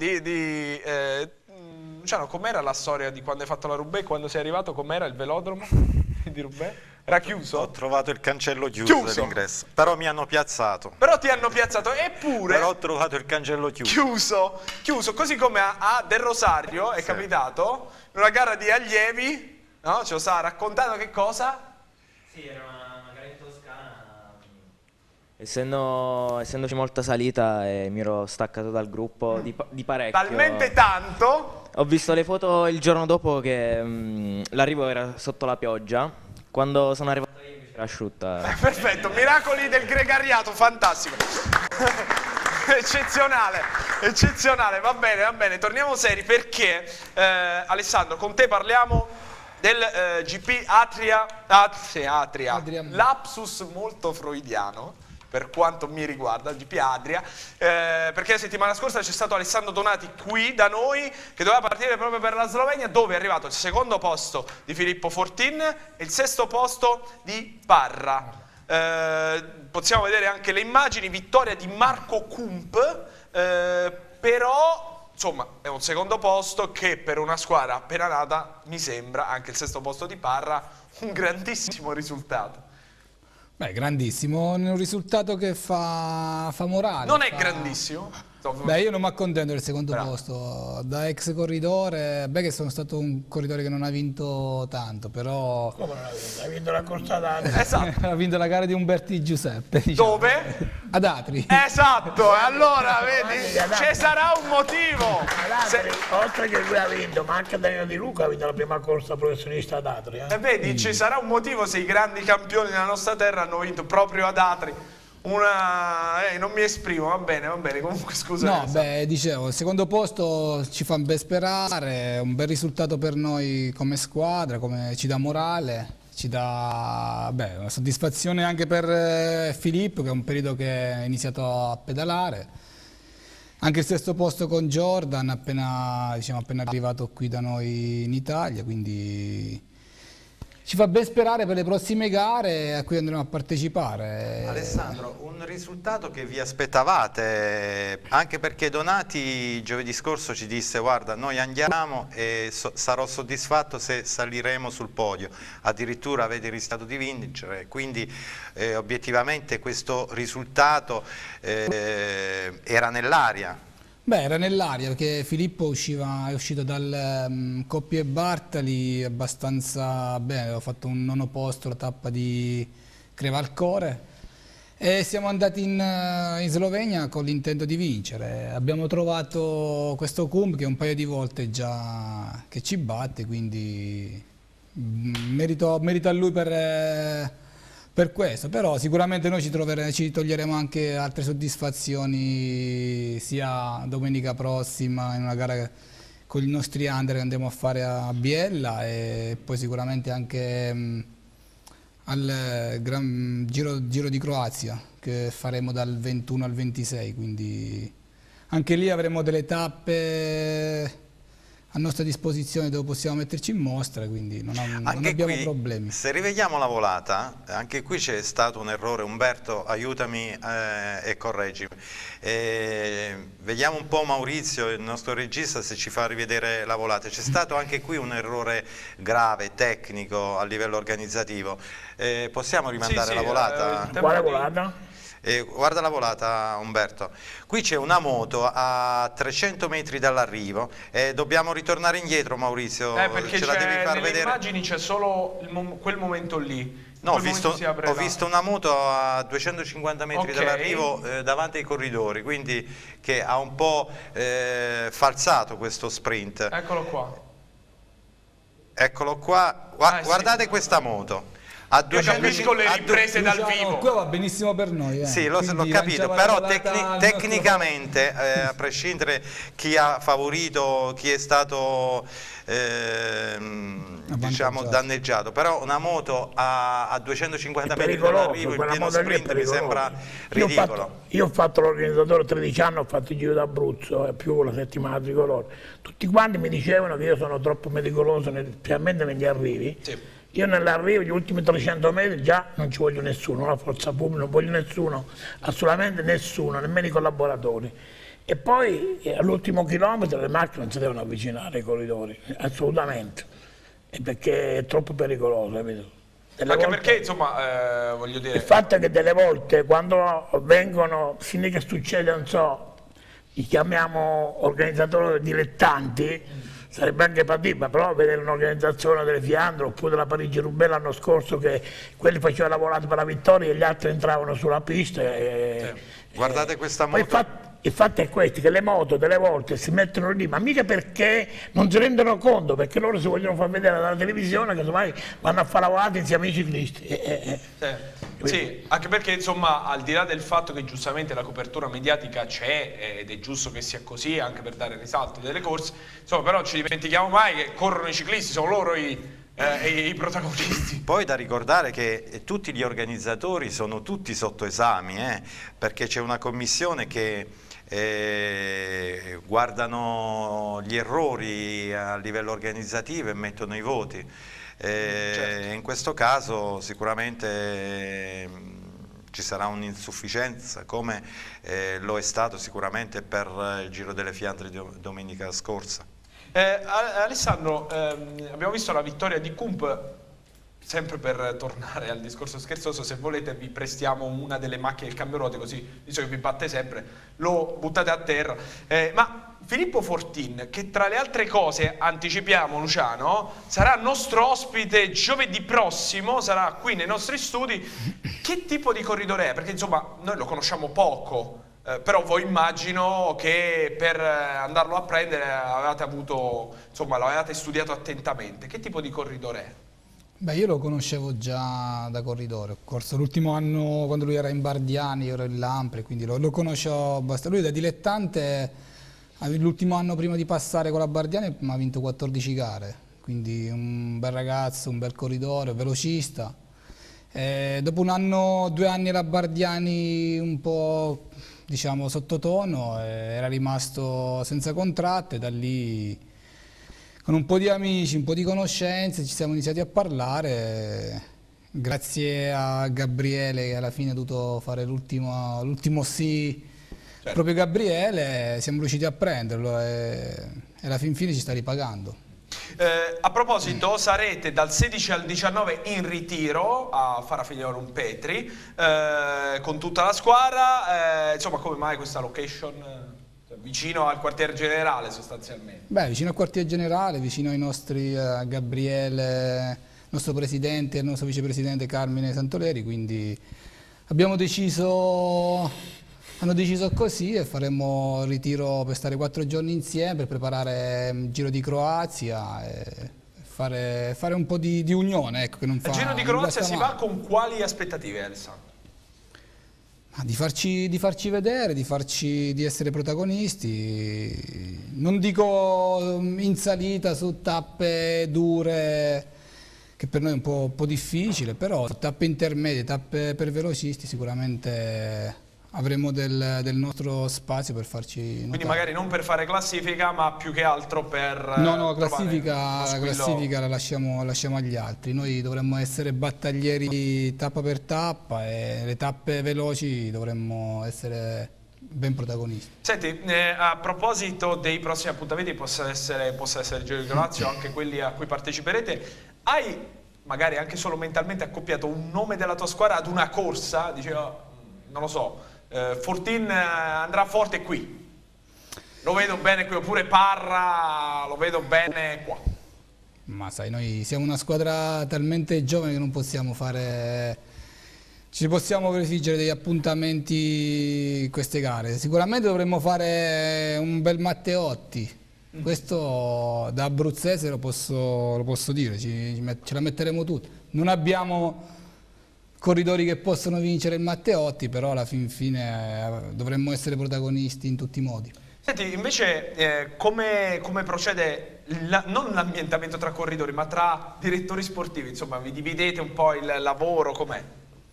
Luciano, com'era la storia di quando hai fatto la Roubaix, quando sei arrivato, com'era il velodromo di Roubaix? Era chiuso? Ho trovato il cancello chiuso dell'ingresso, però mi hanno piazzato. Però ti hanno piazzato, eppure... Però ho trovato il cancello chiuso. Chiuso, così come a Del Rosario è capitato, in una gara di allievi, no? Ce lo sta raccontando che cosa? Sì, era una gara in Toscana. Essendoci molta salita mi ero staccato dal gruppo di parecchio. Talmente tanto? Ho visto le foto il giorno dopo che l'arrivo era sotto la pioggia. Quando sono arrivato io invece era asciutta. Perfetto, miracoli del gregariato, fantastico. Eccezionale, va bene, torniamo seri perché Alessandro, con te parliamo del GP Atria, lapsus molto freudiano per quanto mi riguarda, il GP Adria, perché la settimana scorsa c'è stato Alessandro Donati qui da noi, che doveva partire proprio per la Slovenia, dove è arrivato il secondo posto di Filippo Fortin e il sesto posto di Parra. Possiamo vedere anche le immagini, vittoria di Marco Kump, però insomma è un secondo posto che per una squadra appena nata mi sembra, anche il sesto posto di Parra, un grandissimo risultato. Beh, grandissimo, un risultato che fa morale. Non è grandissimo? Beh, io non mi accontento del secondo posto, da ex corridore, beh che sono stato un corridore che non ha vinto tanto, però... Come non ha vinto? Ha vinto la corsa ad Atri. Esatto. Ha vinto la gara di Umberti Giuseppe, diciamo. Dove? Ad Atri. Esatto, e allora vedi, ci sarà un motivo. Oltre che lui ha vinto, ma anche Danilo Di Luca ha vinto la prima corsa professionista ad Atri. E vedi, ci sarà un motivo se i grandi campioni della nostra terra hanno vinto proprio ad Atri. Non mi esprimo, va bene, comunque scusa. No, beh, dicevo, il secondo posto ci fa ben sperare, un bel risultato per noi come squadra, ci dà morale, ci dà una soddisfazione anche per Filippo, che è un periodo che ha iniziato a pedalare. Anche il sesto posto con Jordan, appena arrivato qui da noi in Italia, quindi... Ci fa ben sperare per le prossime gare a cui andremo a partecipare. Alessandro, un risultato che vi aspettavate, anche perché Donati giovedì scorso ci disse: guarda, noi andiamo e sarò soddisfatto se saliremo sul podio, addirittura avete rischiato di vincere, quindi obiettivamente questo risultato era nell'aria. Beh, era nell'aria perché Filippo è uscito dal Coppie Bartali abbastanza bene, avevo fatto un nono posto la tappa di Crevalcore e siamo andati in Slovenia con l'intento di vincere. Abbiamo trovato questo Kump che un paio di volte già che ci batte, quindi merito a lui per questo, però sicuramente noi ci toglieremo anche altre soddisfazioni sia domenica prossima in una gara con i nostri under che andremo a fare a Biella e poi sicuramente anche al Giro di Croazia che faremo dal 21 al 26, quindi anche lì avremo delle tappe a nostra disposizione dove possiamo metterci in mostra, quindi non abbiamo problemi. Se rivediamo la volata, anche qui c'è stato un errore. Umberto, aiutami e correggimi. Vediamo un po' Maurizio, il nostro regista, se ci fa rivedere la volata. C'è stato anche qui un errore grave, tecnico, a livello organizzativo. Possiamo rimandare la volata? Quale volata? Guarda la volata, Umberto, qui c'è una moto a 300 metri dall'arrivo e dobbiamo ritornare indietro, Maurizio, perché ce la devi far nelle vedere. Immagini c'è solo quel momento lì. No, ho visto una moto a 250 metri dall'arrivo davanti ai corridori, quindi che ha un po' falsato questo sprint. Eccolo qua. Eccolo qua, guardate questa moto. Io capisco le riprese dal vivo. Qua va benissimo per noi. Sì, l'ho capito, però tecnicamente, a prescindere chi ha favorito, chi è stato diciamo danneggiato, però una moto a 250 metri dall'arrivo in pieno sprint mi sembra ridicolo. Io ho fatto l'organizzatore 13 anni, ho fatto il Giro d'Abruzzo e più la settimana tricolore. Tutti quanti mi dicevano che io sono troppo meticoloso, specialmente negli arrivi. Sì. Io nell'arrivo, gli ultimi 300 metri già non ci voglio nessuno, la forza pubblica, non voglio nessuno, assolutamente nessuno, nemmeno i collaboratori. E poi all'ultimo chilometro le macchine non si devono avvicinare ai corridori, assolutamente, perché è troppo pericoloso, capito? Anche perché, insomma, voglio dire... Il fatto è che delle volte, quando vengono, finché che succede, non so, li chiamiamo organizzatori dilettanti, sarebbe anche patibile, però vedere un'organizzazione delle Fiandre oppure della Parigi-Roubaix l'anno scorso, che quelli facevano la volata per la vittoria e gli altri entravano sulla pista. Guardate questa moto. Il fatto è questo, che le moto delle volte si mettono lì, ma mica perché non si rendono conto, perché loro si vogliono far vedere dalla televisione che insomma vanno a fare la volata insieme ai ciclisti. Sì, anche perché insomma, al di là del fatto che giustamente la copertura mediatica c'è ed è giusto che sia così anche per dare risalto delle corse, insomma, però non ci dimentichiamo mai che corrono i ciclisti, sono loro i protagonisti. Poi da ricordare che tutti gli organizzatori sono tutti sotto esami, perché c'è una commissione che guardano gli errori a livello organizzativo e mettono i voti. Certo. In questo caso sicuramente ci sarà un'insufficienza, come lo è stato sicuramente per il Giro delle Fiandre di domenica scorsa. Alessandro, abbiamo visto la vittoria di Kump. Sempre per tornare al discorso scherzoso, se volete vi prestiamo una delle macchine del cambio ruote, così, visto che vi batte sempre, lo buttate a terra. Ma Filippo Fortin, che tra le altre cose, anticipiamo Luciano, sarà nostro ospite giovedì prossimo, sarà qui nei nostri studi. Che tipo di corridore è? Perché insomma noi lo conosciamo poco, però voi immagino che per andarlo a prendere avevate avuto, insomma, lo avevate studiato attentamente. Che tipo di corridore è? Beh, io lo conoscevo già da corridore, ho corso l'ultimo anno quando lui era in Bardiani, io ero in Lampre, quindi lo conoscevo abbastanza. Lui da dilettante, l'ultimo anno prima di passare con la Bardiani mi ha vinto 14 gare, quindi un bel ragazzo, un bel corridore, velocista. Dopo un anno, 2 anni alla Bardiani un po', diciamo, sottotono, era rimasto senza contratto e da lì, con un po' di amici, un po' di conoscenze, ci siamo iniziati a parlare, grazie a Gabriele che alla fine ha dovuto fare l'ultimo sì, certo. Proprio Gabriele, siamo riusciti a prenderlo e alla fin fine ci sta ripagando. A proposito, sarete dal 16 al 19 in ritiro a Farafigliolo Petri con tutta la squadra, insomma, come mai questa location? Vicino al quartier generale sostanzialmente. Beh, vicino al quartier generale, vicino ai nostri Gabriele, nostro presidente e il nostro vicepresidente Carmine Santoleri, quindi hanno deciso così e faremo il ritiro per stare 4 giorni insieme per preparare il Giro di Croazia e fare un po' di unione. Ecco, che non fa, il Giro di Croazia si va con quali aspettative, Alessandro? Di farci vedere, di essere protagonisti, non dico in salita su tappe dure, che per noi è un po' difficile, però tappe intermedie, tappe per velocisti sicuramente avremo del nostro spazio per farci notare. Quindi magari non per fare classifica, ma più che altro per... No, la classifica la lasciamo agli altri. Noi dovremmo essere battaglieri tappa per tappa e le tappe veloci dovremmo essere ben protagonisti. Senti, a proposito dei prossimi appuntamenti, possa essere il Giro di Croazia o anche quelli a cui parteciperete, hai magari anche solo mentalmente accoppiato un nome della tua squadra ad una corsa? Dicevo, non lo so, Fortin andrà forte qui, lo vedo bene qui, oppure Parra lo vedo bene qua. Ma sai, noi siamo una squadra talmente giovane che non possiamo ci possiamo prefiggerare degli appuntamenti in queste gare. Sicuramente dovremmo fare un bel Matteotti, questo da abruzzese lo posso dire, ce la metteremo tutti. Non abbiamo corridori che possono vincere il Matteotti, però alla fin fine dovremmo essere protagonisti in tutti i modi. Senti, invece come procede non l'ambientamento tra corridori, ma tra direttori sportivi? Insomma, vi dividete un po' il lavoro, com'è?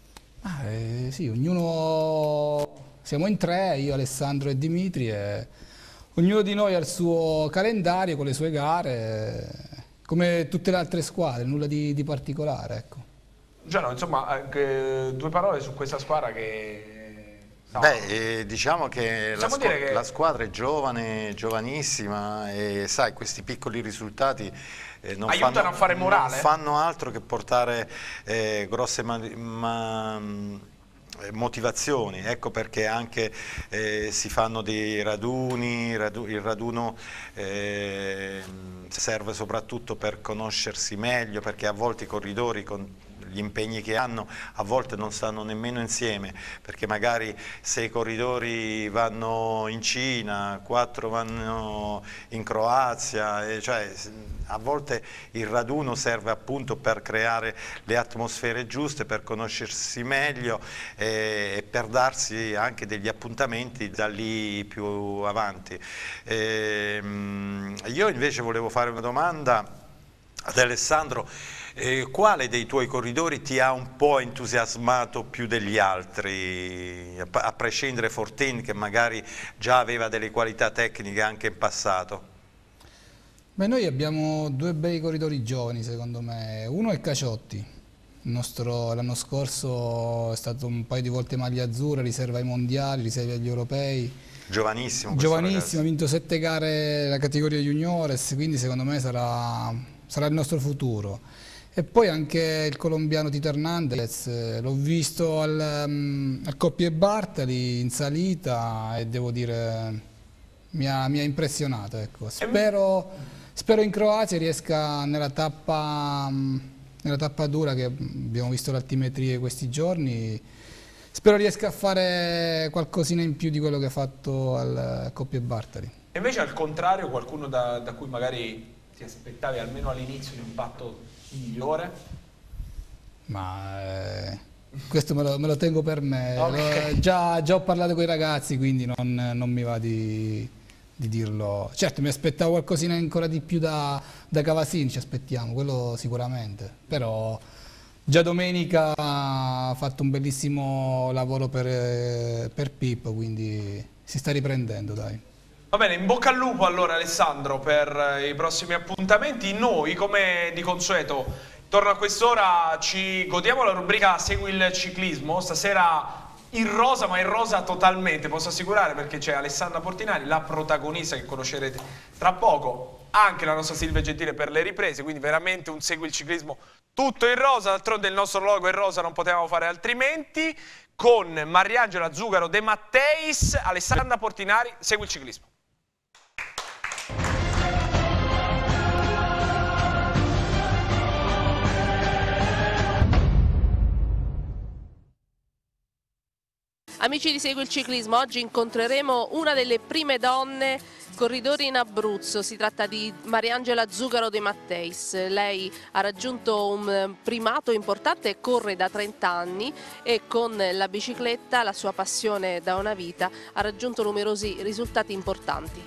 Sì, ognuno, siamo in 3, io, Alessandro e Dimitri, e ognuno di noi ha il suo calendario con le sue gare, come tutte le altre squadre, nulla di particolare, ecco. Già no, insomma, anche 2 parole su questa squadra che No. Beh, diciamo che che la squadra è giovane, giovanissima e sai, questi piccoli risultati aiutano a fare morale. Non fanno altro che portare grosse motivazioni, ecco perché anche si fanno dei raduni, il raduno serve soprattutto per conoscersi meglio, perché a volte i corridori con gli impegni che hanno a volte non stanno nemmeno insieme, perché magari 6 corridori vanno in Cina, 4 vanno in Croazia, cioè a volte il raduno serve appunto per creare le atmosfere giuste, per conoscersi meglio e per darsi anche degli appuntamenti da lì più avanti. Io invece volevo fare una domanda ad Alessandro. Quale dei tuoi corridori ti ha un po' entusiasmato più degli altri, a prescindere Fortin che magari già aveva delle qualità tecniche anche in passato? Beh, noi abbiamo 2 bei corridori giovani secondo me, uno è Caciotti, l'anno scorso è stato un paio di volte maglia azzurra, riserva ai mondiali, riserva agli europei. Giovanissimo, ha vinto 7 gare la categoria juniores, quindi secondo me sarà il nostro futuro. E poi anche il colombiano Tito Hernandez, l'ho visto al Coppie Bartali in salita e devo dire mi ha impressionato. Ecco. Spero in Croazia riesca nella tappa dura che abbiamo visto l'altimetria questi giorni, spero riesca a fare qualcosina in più di quello che ha fatto al Coppie Bartali. E invece al contrario qualcuno da cui magari ti aspettavi almeno all'inizio un impatto migliore? Ma questo me lo tengo per me. Okay. Già ho parlato con i ragazzi, quindi non mi va di dirlo. Certo, mi aspettavo qualcosina ancora di più da Cavasini, ci aspettiamo, quello sicuramente. Però già domenica ha fatto un bellissimo lavoro per Pippo, quindi si sta riprendendo, dai. Va bene, in bocca al lupo allora Alessandro per i prossimi appuntamenti. Noi come di consueto intorno a quest'ora ci godiamo la rubrica Segui il ciclismo, stasera in rosa, ma in rosa totalmente, posso assicurare, perché c'è Alessandra Portinari, la protagonista che conoscerete tra poco, anche la nostra Silvia Gentile per le riprese, quindi veramente un Segui il ciclismo tutto in rosa, d'altronde il nostro logo è rosa, non potevamo fare altrimenti, con Mariangela Zugaro De Matteis, Alessandra Portinari, Segui il ciclismo. Amici di Segui il Ciclismo, oggi incontreremo una delle prime donne corridori in Abruzzo, si tratta di Mariangela Zugaro De Matteis. Lei ha raggiunto un primato importante e corre da 30 anni e con la bicicletta, la sua passione da una vita, ha raggiunto numerosi risultati importanti.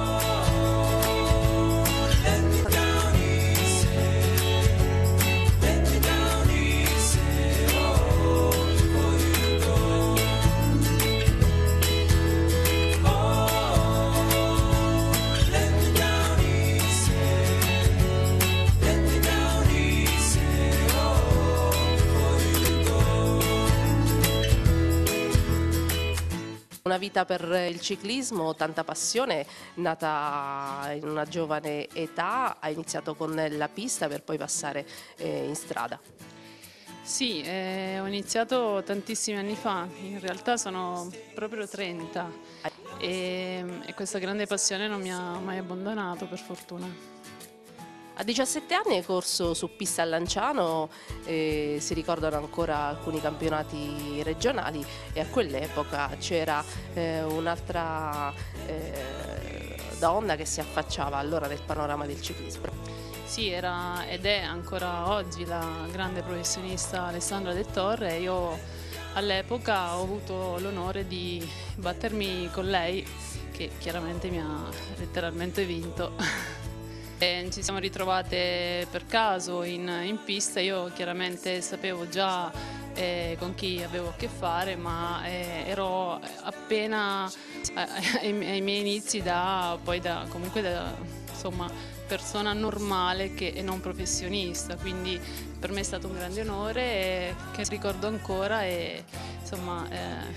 Una vita per il ciclismo, tanta passione, nata in una giovane età, ha iniziato con la pista per poi passare in strada. Sì, ho iniziato tantissimi anni fa, in realtà sono proprio 30 e questa grande passione non mi ha mai abbandonato, per fortuna. A 17 anni hai corso su pista a Lanciano, si ricordano ancora alcuni campionati regionali e a quell'epoca c'era un'altra donna che si affacciava allora nel panorama del ciclismo. Sì, era ed è ancora oggi la grande professionista Alessandra Del Torre. Io all'epoca ho avuto l'onore di battermi con lei, che chiaramente mi ha letteralmente vinto. Ci siamo ritrovate per caso in pista, io chiaramente sapevo già con chi avevo a che fare, ma ero appena ai miei inizi comunque da insomma, persona normale e non professionista, quindi per me è stato un grande onore che ricordo ancora e insomma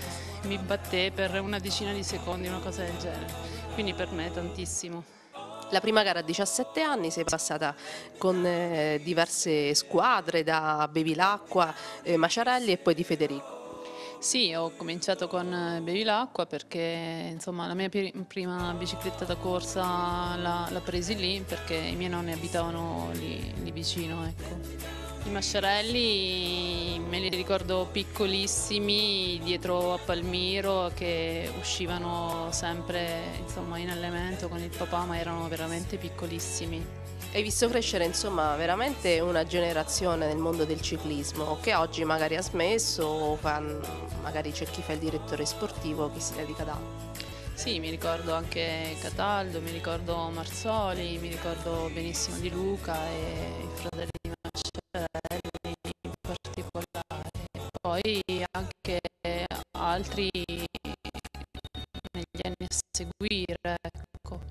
mi battè per una decina di secondi, una cosa del genere, quindi per me è tantissimo. La prima gara a 17 anni, sei passata con diverse squadre, da Bevilacqua, Maciarelli e poi di Federico. Sì, ho cominciato con Bevilacqua perché insomma, la mia prima bicicletta da corsa l'ha presi lì perché i miei nonni abitavano lì vicino. Ecco. I Masciarelli me li ricordo piccolissimi dietro a Palmiro che uscivano sempre insomma, in allenamento con il papà, ma erano veramente piccolissimi. Hai visto crescere insomma veramente una generazione nel mondo del ciclismo che oggi magari ha smesso o magari c'è chi fa il direttore sportivo, chi si dedica ad altro. Sì, mi ricordo anche Cataldo, mi ricordo Marzoli, mi ricordo benissimo Di Luca e i fratelli Masciarelli in particolare, poi anche altri negli anni a seguire, ecco.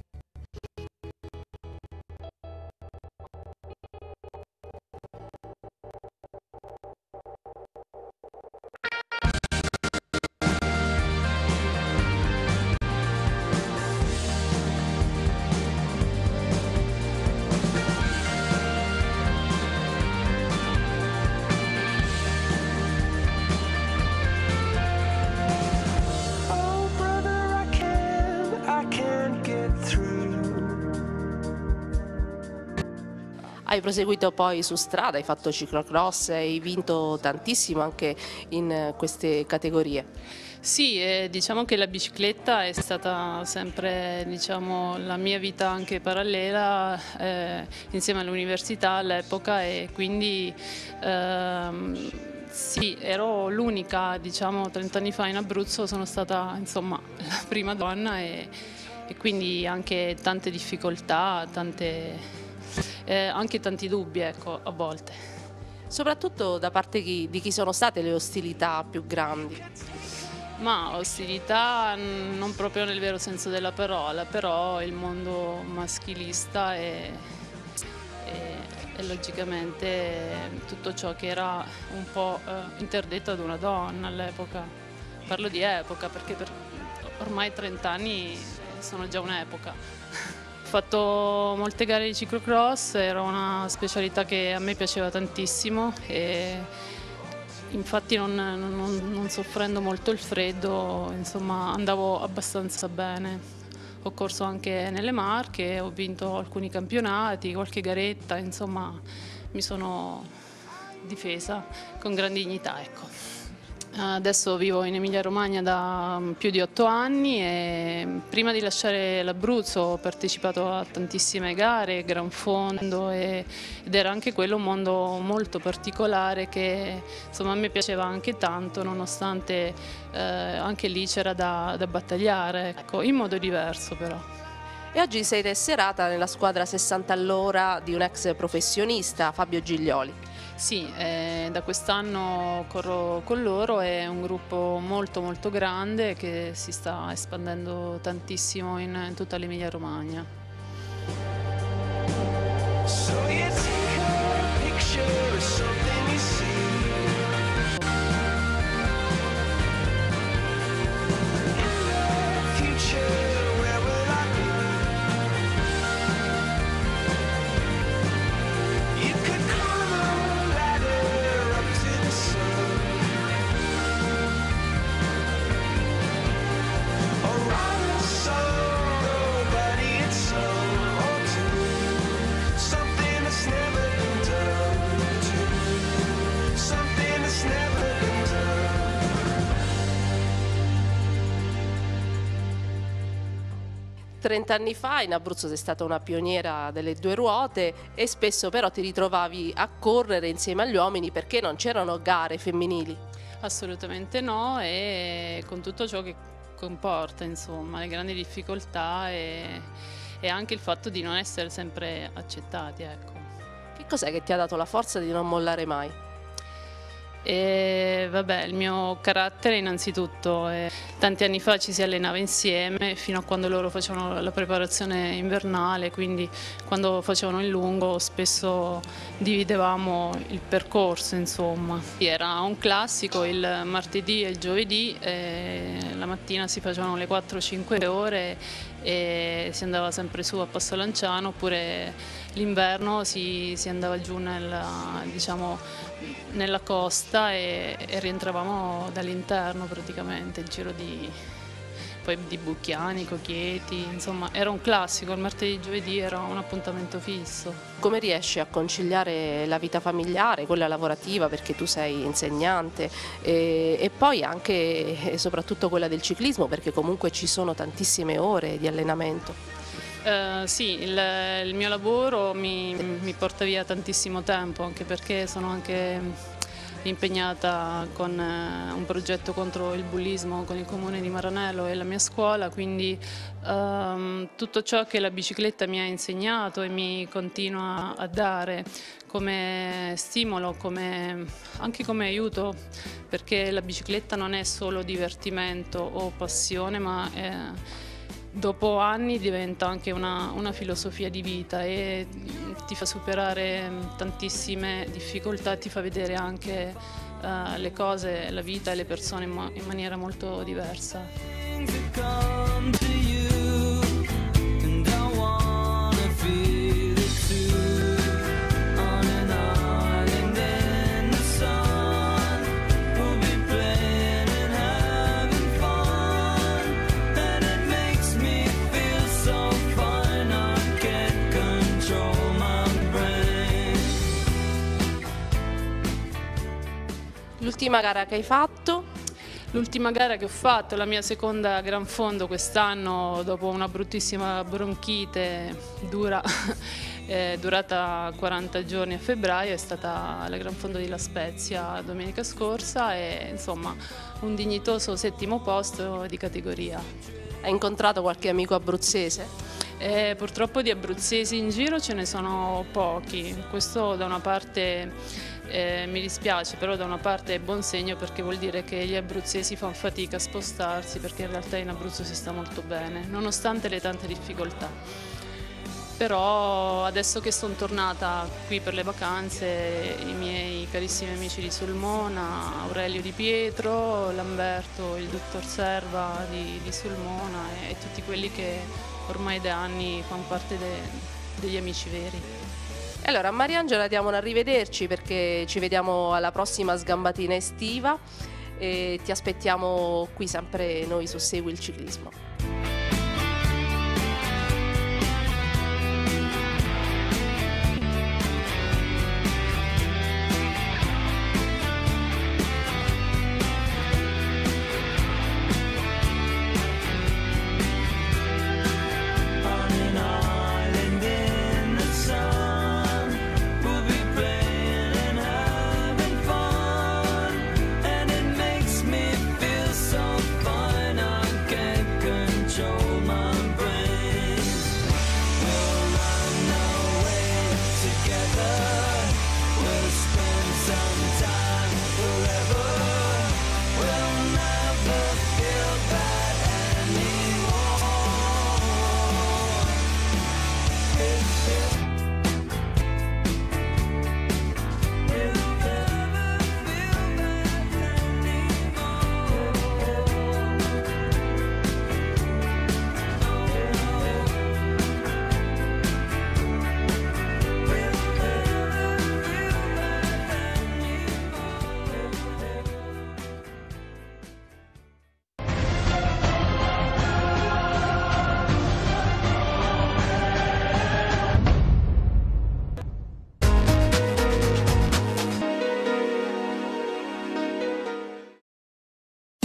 Hai proseguito poi su strada, hai fatto ciclocross, hai vinto tantissimo anche in queste categorie. Sì, diciamo che la bicicletta è stata sempre diciamo, la mia vita anche parallela insieme all'università all'epoca e quindi sì, ero l'unica, diciamo 30 anni fa in Abruzzo, sono stata insomma la prima donna e quindi anche tante difficoltà, anche tanti dubbi ecco, a volte. Soprattutto da parte di chi sono state le ostilità più grandi? Ma ostilità non proprio nel vero senso della parola, però il mondo maschilista e logicamente tutto ciò che era un po' interdetto ad una donna all'epoca. Parlo di epoca perché ormai 30 anni sono già un'epoca. Ho fatto molte gare di ciclocross, era una specialità che a me piaceva tantissimo e infatti non soffrendo molto il freddo, insomma andavo abbastanza bene. Ho corso anche nelle Marche, ho vinto alcuni campionati, qualche garetta, insomma mi sono difesa con gran dignità, ecco. Adesso vivo in Emilia-Romagna da più di 8 anni e prima di lasciare l'Abruzzo ho partecipato a tantissime gare, Gran Fondo ed era anche quello un mondo molto particolare che insomma a me piaceva anche tanto nonostante anche lì c'era da battagliare, ecco, in modo diverso però. E oggi sei tesserata nella squadra 60 all'ora di un ex professionista, Fabio Giglioli. Sì, da quest'anno corro con loro, è un gruppo molto molto grande che si sta espandendo tantissimo in tutta l'Emilia Romagna. Trent'anni fa in Abruzzo sei stata una pioniera delle due ruote e spesso però ti ritrovavi a correre insieme agli uomini perché non c'erano gare femminili. Assolutamente no, e con tutto ciò che comporta, insomma, le grandi difficoltà e anche il fatto di non essere sempre accettati, ecco. Che cos'è che ti ha dato la forza di non mollare mai? E vabbè, il mio carattere innanzitutto, tanti anni fa ci si allenava insieme fino a quando loro facevano la preparazione invernale, quindi quando facevano il lungo spesso dividevamo il percorso, insomma. Era un classico il martedì e il giovedì, la mattina si facevano le 4-5 ore e si andava sempre su a Passolanciano, oppure l'inverno si andava giù nella costa e rientravamo dall'interno praticamente, il giro poi di Bucchiani, Cocchieti, insomma era un classico, il martedì e il giovedì era un appuntamento fisso. Come riesci a conciliare la vita familiare, quella lavorativa, perché tu sei insegnante, e poi anche e soprattutto quella del ciclismo, perché comunque ci sono tantissime ore di allenamento? Sì, il mio lavoro mi porta via tantissimo tempo, anche perché sono anche impegnata con un progetto contro il bullismo con il comune di Maranello e la mia scuola, quindi tutto ciò che la bicicletta mi ha insegnato e mi continua a dare come stimolo, anche come aiuto, perché la bicicletta non è solo divertimento o passione, ma dopo anni diventa anche una filosofia di vita e ti fa superare tantissime difficoltà, ti fa vedere anche le cose, la vita e le persone in maniera molto diversa. L'ultima gara che hai fatto? L'ultima gara che ho fatto, la mia seconda Gran Fondo quest'anno, dopo una bruttissima bronchite durata 40 giorni a febbraio, è stata la Gran Fondo di La Spezia domenica scorsa e insomma un dignitoso 7° posto di categoria. Hai incontrato qualche amico abruzzese? Purtroppo di abruzzesi in giro ce ne sono pochi, questo da una parte mi dispiace, però da una parte è buon segno, perché vuol dire che gli abruzzesi fanno fatica a spostarsi, perché in realtà in Abruzzo si sta molto bene, nonostante le tante difficoltà. Però adesso che sono tornata qui per le vacanze, i miei carissimi amici di Sulmona, Aurelio Di Pietro, Lamberto, il dottor Serva di Sulmona e tutti quelli che ormai da anni fanno parte degli amici veri. Allora a Mariangela diamo un arrivederci, perché ci vediamo alla prossima sgambatina estiva e ti aspettiamo qui sempre noi su Segui il Ciclismo. And it makes me feel so fine, I can't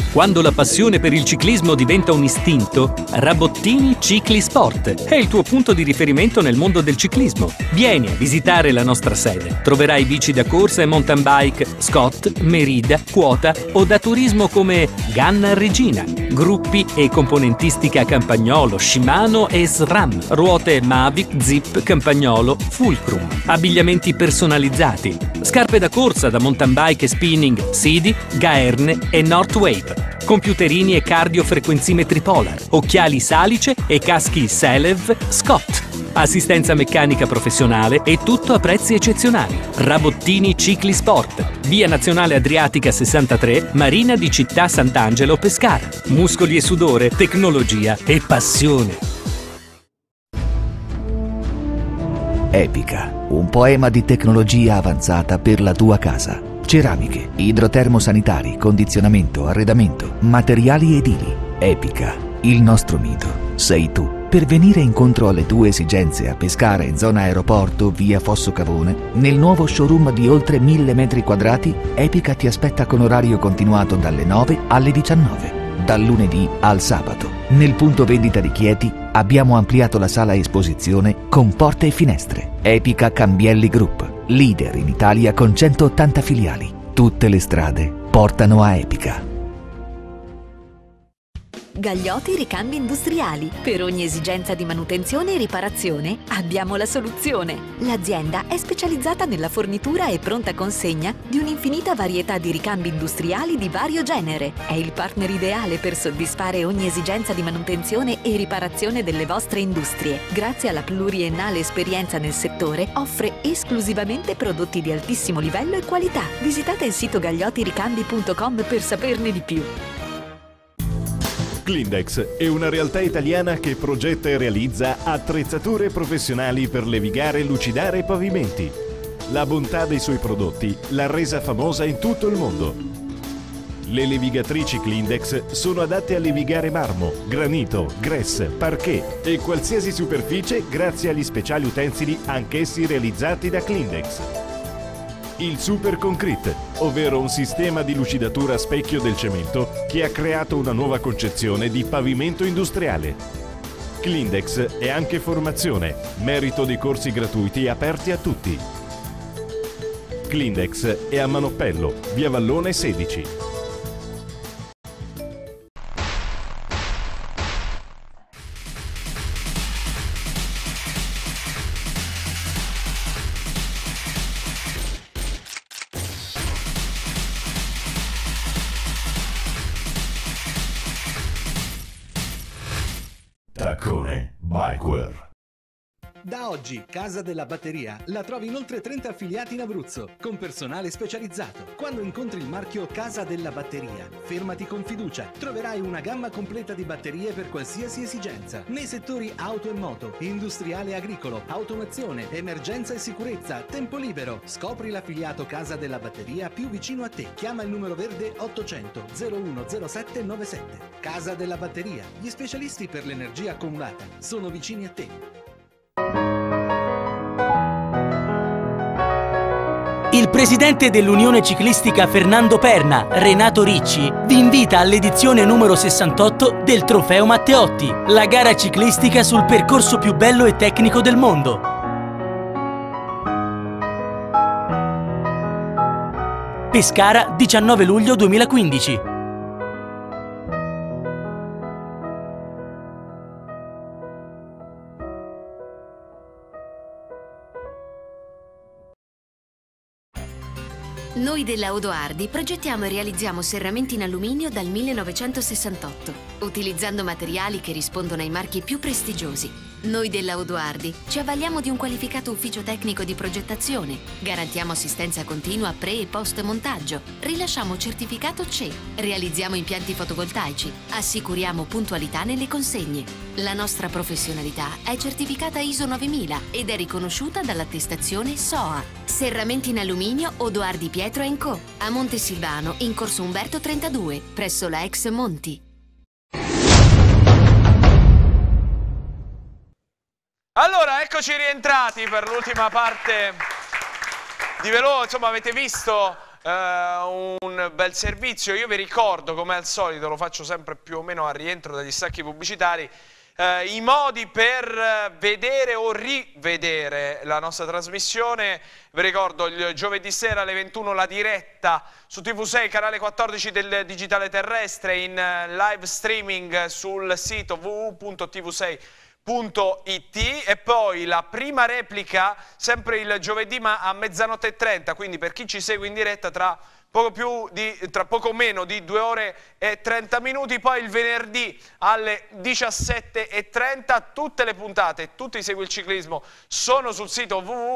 Quando la passione per il ciclismo diventa un istinto, Rabottini Cicli Sport è il tuo punto di riferimento nel mondo del ciclismo. Vieni a visitare la nostra sede. Troverai bici da corsa e mountain bike Scott, Merida, Quota o da turismo come Ganna Regina, gruppi e componentistica Campagnolo, Shimano e SRAM, ruote Mavic, Zip, Campagnolo, Fulcrum, abbigliamenti personalizzati, scarpe da corsa da mountain bike e spinning Sidi, Gaerne e Northwave, computerini e cardiofrequenzimetri Polar, occhiali Salice e caschi Selev Scott. Assistenza meccanica professionale e tutto a prezzi eccezionali. Rabottini Cicli Sport, via Nazionale Adriatica 63, Marina di Città Sant'Angelo, Pescara. Muscoli e sudore, tecnologia e passione. Epica, un poema di tecnologia avanzata per la tua casa. Ceramiche, idrotermosanitari, condizionamento, arredamento, materiali edili. Epica, il nostro mito sei tu. Per venire incontro alle tue esigenze a Pescara in zona aeroporto via Fosso Cavone, nel nuovo showroom di oltre 1000 metri quadrati, Epica ti aspetta con orario continuato dalle 9 alle 19, dal lunedì al sabato. Nel punto vendita di Chieti abbiamo ampliato la sala esposizione con porte e finestre. Epica Cambielli Group, leader in Italia con 180 filiali. Tutte le strade portano a Epica. Gagliotti Ricambi Industriali. Per ogni esigenza di manutenzione e riparazione abbiamo la soluzione. L'azienda è specializzata nella fornitura e pronta consegna di un'infinita varietà di ricambi industriali di vario genere. È il partner ideale per soddisfare ogni esigenza di manutenzione e riparazione delle vostre industrie. Grazie alla pluriennale esperienza nel settore, offre esclusivamente prodotti di altissimo livello e qualità. Visitate il sito gagliottiricambi.com per saperne di più. Clindex è una realtà italiana che progetta e realizza attrezzature professionali per levigare, lucidare pavimenti. La bontà dei suoi prodotti l'ha resa famosa in tutto il mondo. Le levigatrici Clindex sono adatte a levigare marmo, granito, grès, parquet e qualsiasi superficie grazie agli speciali utensili anch'essi realizzati da Clindex. Il Super Concrete, ovvero un sistema di lucidatura a specchio del cemento che ha creato una nuova concezione di pavimento industriale. Clindex è anche formazione, merito di corsi gratuiti aperti a tutti. Clindex è a Manoppello, via Vallone 16. Taccone Bikeware. Da oggi Casa della Batteria la trovi in oltre 30 affiliati in Abruzzo, con personale specializzato. Quando incontri il marchio Casa della Batteria, fermati con fiducia. Troverai una gamma completa di batterie per qualsiasi esigenza, nei settori auto e moto, industriale e agricolo, automazione, emergenza e sicurezza, tempo libero. Scopri l'affiliato Casa della Batteria più vicino a te. Chiama il numero verde 800 010797. Casa della Batteria, gli specialisti per l'energia accumulata, sono vicini a te. Il presidente dell'Unione Ciclistica Fernando Perna, Renato Ricci, vi invita all'edizione numero 68 del Trofeo Matteotti, la gara ciclistica sul percorso più bello e tecnico del mondo. Pescara, 19 luglio 2015. Noi della Odoardi progettiamo e realizziamo serramenti in alluminio dal 1968, utilizzando materiali che rispondono ai marchi più prestigiosi. Noi della Odoardi ci avvaliamo di un qualificato ufficio tecnico di progettazione, garantiamo assistenza continua pre e post montaggio, rilasciamo certificato CE, realizziamo impianti fotovoltaici, assicuriamo puntualità nelle consegne. La nostra professionalità è certificata ISO 9000 ed è riconosciuta dall'attestazione SOA. Serramenti in alluminio Odoardi Pietro & Co. a Montesilvano, in corso Umberto 32, presso la ex Monti. Allora, eccoci rientrati per l'ultima parte di Veloce. Insomma, avete visto un bel servizio. Io vi ricordo, come al solito, lo faccio sempre più o meno a rientro dagli stacchi pubblicitari, i modi per vedere o rivedere la nostra trasmissione. Vi ricordo il giovedì sera alle 21 la diretta su TV6, canale 14 del digitale terrestre, in live streaming sul sito www.tv6.it, e poi la prima replica sempre il giovedì ma a 00:30, quindi per chi ci segue in diretta tra poco meno di 2 ore e 30 minuti, poi il venerdì alle 17:30. Tutte le puntate, tutti i Segui il Ciclismo sono sul sito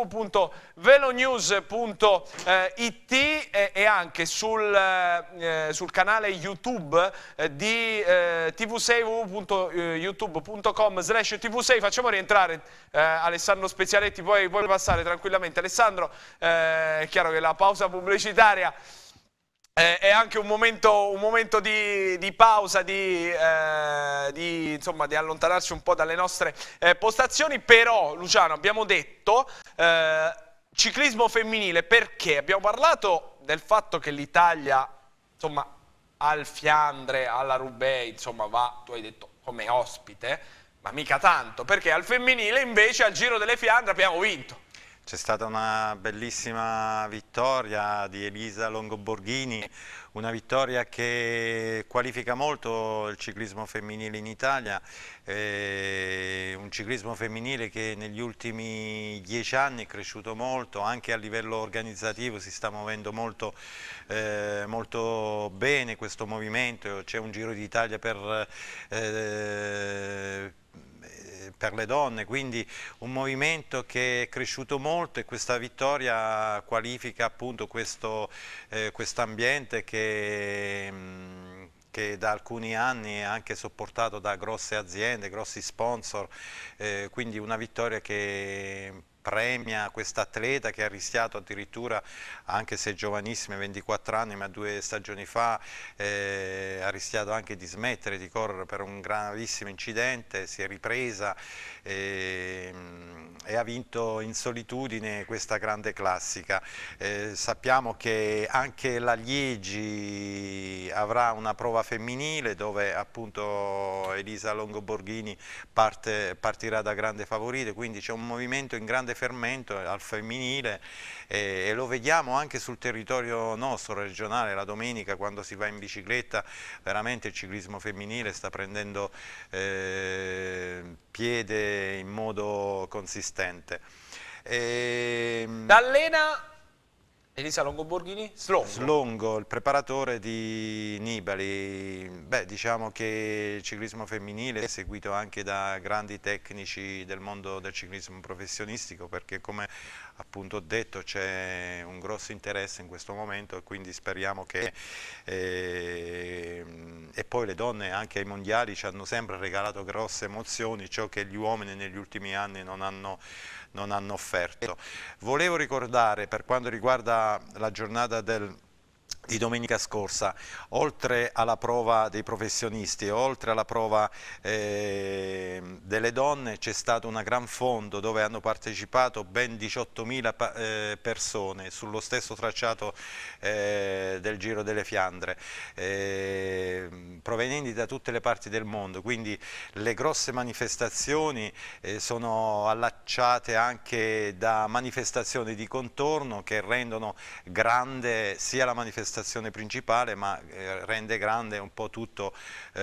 www.velonews.it e anche sul canale YouTube di TV6, www.youtube.com/TV6. Facciamo rientrare Alessandro Spezialetti, poi puoi passare tranquillamente. Alessandro, è chiaro che la pausa pubblicitaria è anche un momento di pausa, insomma, di allontanarci un po' dalle nostre postazioni. Però, Luciano, abbiamo detto ciclismo femminile perché abbiamo parlato del fatto che l'Italia, insomma, al Fiandre, alla Roubaix, insomma, va, tu hai detto, come ospite, ma mica tanto, perché al femminile invece al Giro delle Fiandre abbiamo vinto. C'è stata una bellissima vittoria di Elisa Longoborghini, una vittoria che qualifica molto il ciclismo femminile in Italia, un ciclismo femminile che negli ultimi 10 anni è cresciuto molto, anche a livello organizzativo si sta muovendo molto bene questo movimento. C'è un Giro d'Italia per le donne, quindi un movimento che è cresciuto molto, e questa vittoria qualifica appunto questo ambiente che da alcuni anni è anche sopportato da grosse aziende, grossi sponsor, quindi una vittoria che premia questa atleta che ha rischiato addirittura, anche se giovanissima, 24 anni, ma 2 stagioni fa ha rischiato anche di smettere di correre per un gravissimo incidente, si è ripresa e ha vinto in solitudine questa grande classica. Sappiamo che anche la Liegi avrà una prova femminile dove appunto Elisa Longoborghini partirà da grande favorita, quindi c'è un movimento in grande fermento al femminile e lo vediamo anche sul territorio nostro regionale. La domenica, quando si va in bicicletta, veramente il ciclismo femminile sta prendendo piede in modo consistente. D'Allena Elisa Longoborghini? Slongo, il preparatore di Nibali. Beh, diciamo che il ciclismo femminile è seguito anche da grandi tecnici del mondo del ciclismo professionistico, perché, come appunto ho detto, c'è un grosso interesse in questo momento, e quindi speriamo che e poi le donne anche ai mondiali ci hanno sempre regalato grosse emozioni, ciò che gli uomini negli ultimi anni non hanno offerto. Volevo ricordare, per quanto riguarda la giornata di domenica scorsa, oltre alla prova dei professionisti, oltre alla prova delle donne, c'è stato un gran fondo dove hanno partecipato ben 18.000 persone sullo stesso tracciato del Giro delle Fiandre, provenienti da tutte le parti del mondo. Quindi le grosse manifestazioni sono allacciate anche da manifestazioni di contorno che rendono grande sia la manifestazione principale, ma rende grande un po' tutto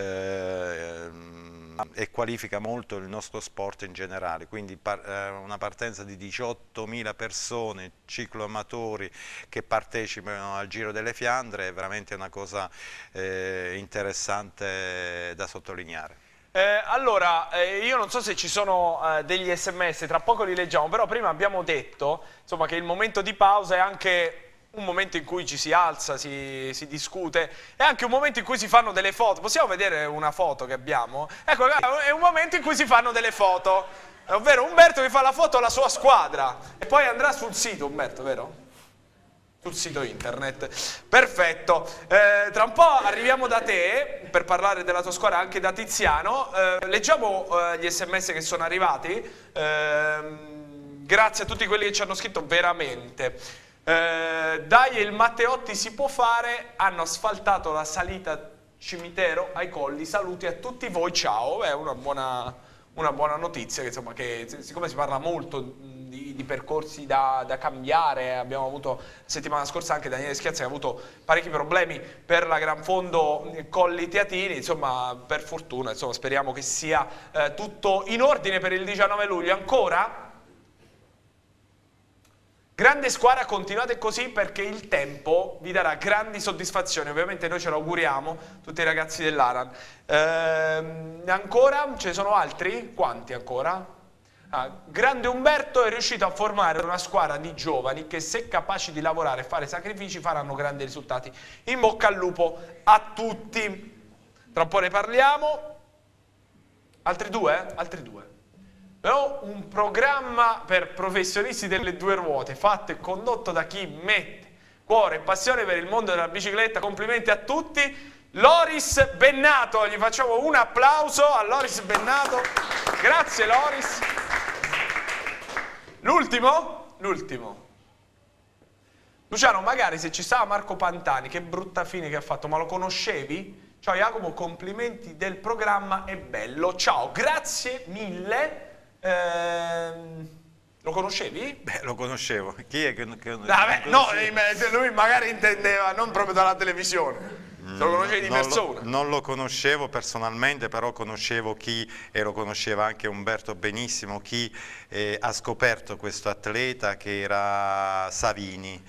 e qualifica molto il nostro sport in generale. Quindi una partenza di 18.000 persone, cicloamatori, che partecipano al Giro delle Fiandre è veramente una cosa interessante da sottolineare. Allora, io non so se ci sono degli SMS, tra poco li leggiamo, però prima abbiamo detto, insomma, che il momento di pausa è anche un momento in cui ci si alza, si discute, è anche un momento in cui si fanno delle foto. Possiamo vedere una foto che abbiamo? Ecco, è un momento in cui si fanno delle foto, ovvero Umberto che fa la foto alla sua squadra e poi andrà sul sito, Umberto, vero? Sul sito internet. Perfetto. Tra un po' arriviamo da te per parlare della tua squadra, anche da Tiziano. Leggiamo gli SMS che sono arrivati. Grazie a tutti quelli che ci hanno scritto, veramente. Dai, il Matteotti si può fare, hanno asfaltato la salita cimitero ai Colli, saluti a tutti voi, ciao. È una buona notizia, insomma, che siccome si parla molto di percorsi da cambiare, abbiamo avuto la settimana scorsa anche Daniele Schiazza che ha avuto parecchi problemi per la Gran Fondo Colli Teatini, insomma, per fortuna, insomma, speriamo che sia tutto in ordine per il 19 luglio. Ancora? Grande squadra, continuate così perché il tempo vi darà grandi soddisfazioni, ovviamente noi ce lo auguriamo, tutti i ragazzi dell'Aran. Ancora? Ce ne sono altri? Quanti ancora? Grande Umberto è riuscito a formare una squadra di giovani che, se capaci di lavorare e fare sacrifici, faranno grandi risultati. In bocca al lupo a tutti. Tra un po' ne parliamo. Altri due? Altri due. Però un programma per professionisti delle due ruote, fatto e condotto da chi mette cuore e passione per il mondo della bicicletta. Complimenti a tutti. Loris Bennato, gli facciamo un applauso a Loris Bennato. Grazie Loris. L'ultimo? L'ultimo. Luciano, magari se ci stava Marco Pantani, che brutta fine che ha fatto, ma lo conoscevi? Ciao Jacopo, complimenti del programma, è bello. Ciao, grazie mille. Lo conoscevi? Beh, lo conoscevo. Chi è che vabbè, no, lui magari intendeva non proprio dalla televisione. Lo conoscevi di persona? Non lo conoscevo personalmente, però conoscevo chi, e lo conosceva anche Umberto benissimo, chi ha scoperto questo atleta che era Savini,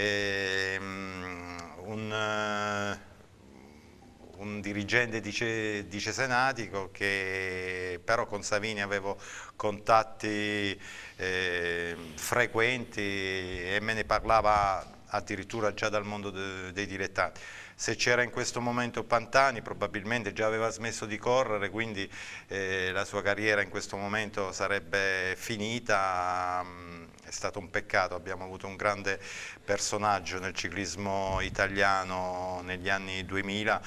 un dirigente di Cesenatico, che però con Savini avevo contatti frequenti e me ne parlava addirittura già dal mondo dei dilettanti. Se c'era in questo momento Pantani probabilmente già aveva smesso di correre, quindi la sua carriera in questo momento sarebbe finita. È stato un peccato, abbiamo avuto un grande personaggio nel ciclismo italiano negli anni 2000,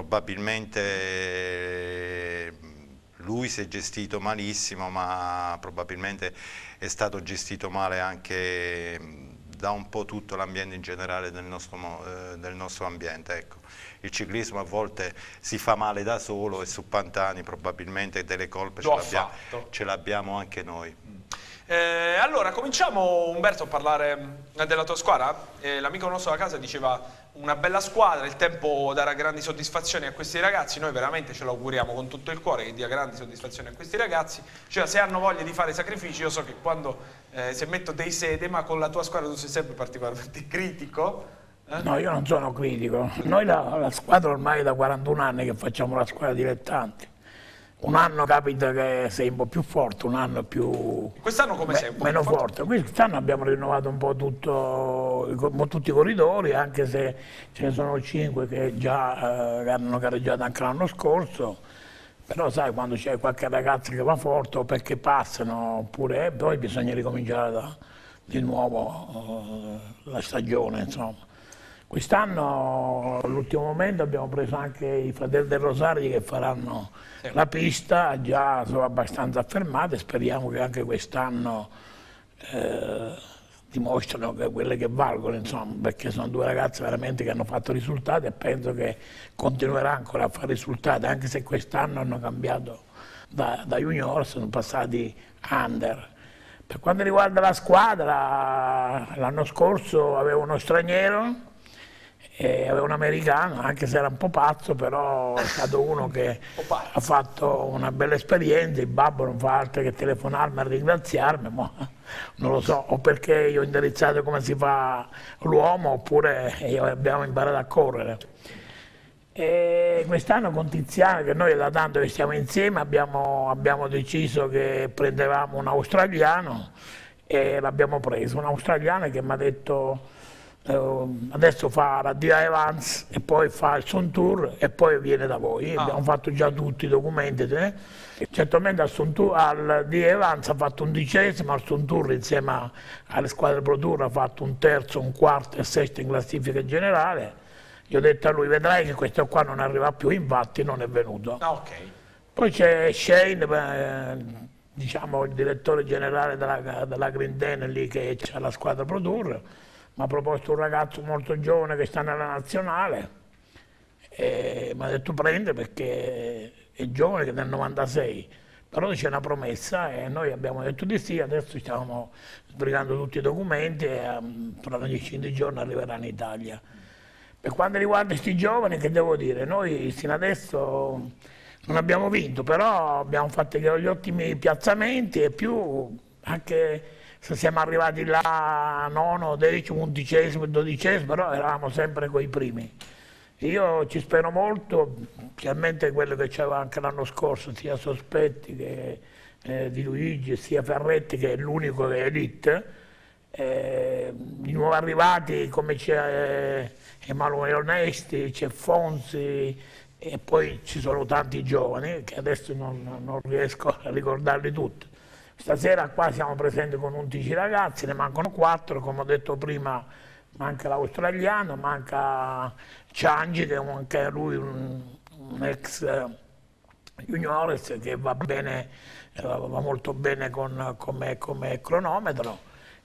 probabilmente lui si è gestito malissimo, ma probabilmente è stato gestito male anche da un po' tutto l'ambiente in generale del nostro ambiente. Ecco. Il ciclismo a volte si fa male da solo e su Pantani probabilmente delle colpe ce l'abbiamo anche noi. Allora, cominciamo Umberto a parlare della tua squadra. L'amico nostro da casa diceva una bella squadra, il tempo darà grandi soddisfazioni a questi ragazzi, noi veramente ce lo auguriamo con tutto il cuore che dia grandi soddisfazioni a questi ragazzi, cioè se hanno voglia di fare sacrifici. Io so che quando se metto dei sede, ma con la tua squadra tu sei sempre particolarmente critico. No, io non sono critico, noi la squadra ormai da 41 anni che facciamo la squadra dilettanti. Un anno capita che sei un po' più forte, un anno più... Quest'anno come sei? Un po' meno forte. Quest'anno abbiamo rinnovato un po' tutti i corridori, anche se ce ne sono 5 che già hanno gareggiato anche l'anno scorso. Però sai, quando c'è qualche ragazzo che va forte o perché passano, oppure poi bisogna ricominciare di nuovo la stagione, insomma. Quest'anno, all'ultimo momento, abbiamo preso anche i fratelli del Rosario che faranno la pista, già sono abbastanza affermate, speriamo che anche quest'anno dimostrano che quelle che valgono, insomma, perché sono due ragazze veramente che hanno fatto risultati e penso che continuerà ancora a fare risultati, anche se quest'anno hanno cambiato da junior, sono passati under. Per quanto riguarda la squadra, l'anno scorso avevo uno straniero, e aveva un americano, anche se era un po' pazzo, però è stato uno che ha fatto una bella esperienza. Il babbo non fa altro che telefonarmi a ringraziarmi, ma non lo so, o perché io ho indirizzato come si fa l'uomo, oppure abbiamo imparato a correre. E quest'anno con Tiziano, che noi da tanto che stiamo insieme, abbiamo deciso che prendevamo un australiano e l'abbiamo preso, un australiano che mi ha detto adesso fa la Dia Evans e poi fa il Sun Tour e poi viene da voi. Abbiamo fatto già tutti i documenti. Certamente al Dia Evans ha fatto 11°, al Sun Tour insieme alle squadre Pro Tour ha fatto un terzo, un quarto e sesto in classifica generale. Gli ho detto a lui: vedrai che questo qua non arriva più, infatti non è venuto. Poi c'è Shane, diciamo il direttore generale della Green Den lì, che c'ha la squadra Pro Tour. mi ha proposto un ragazzo molto giovane che sta nella nazionale, e mi ha detto prende perché è giovane, che è del 96, però c'è una promessa e noi abbiamo detto di sì. Adesso stiamo sbrigando tutti i documenti e fra 15 giorni arriverà in Italia. Per quanto riguarda questi giovani, che devo dire, noi fino adesso non abbiamo vinto, però abbiamo fatto gli ottimi piazzamenti, e più anche se siamo arrivati là 9, 10, 11, 12, però eravamo sempre coi primi. Io ci spero molto, specialmente quello che c'era anche l'anno scorso, sia Sospetti che Di Luigi, sia Ferretti, che è l'unico che è elite. I nuovi arrivati come c'è Emanuele Onesti, c'è Fonzi, e poi ci sono tanti giovani che adesso non riesco a ricordarli tutti. Stasera qua siamo presenti con 11 ragazzi, ne mancano 4, come ho detto prima. Manca l'australiano, manca Ciangi, che è anche lui un ex juniores che va bene, va molto bene come cronometro,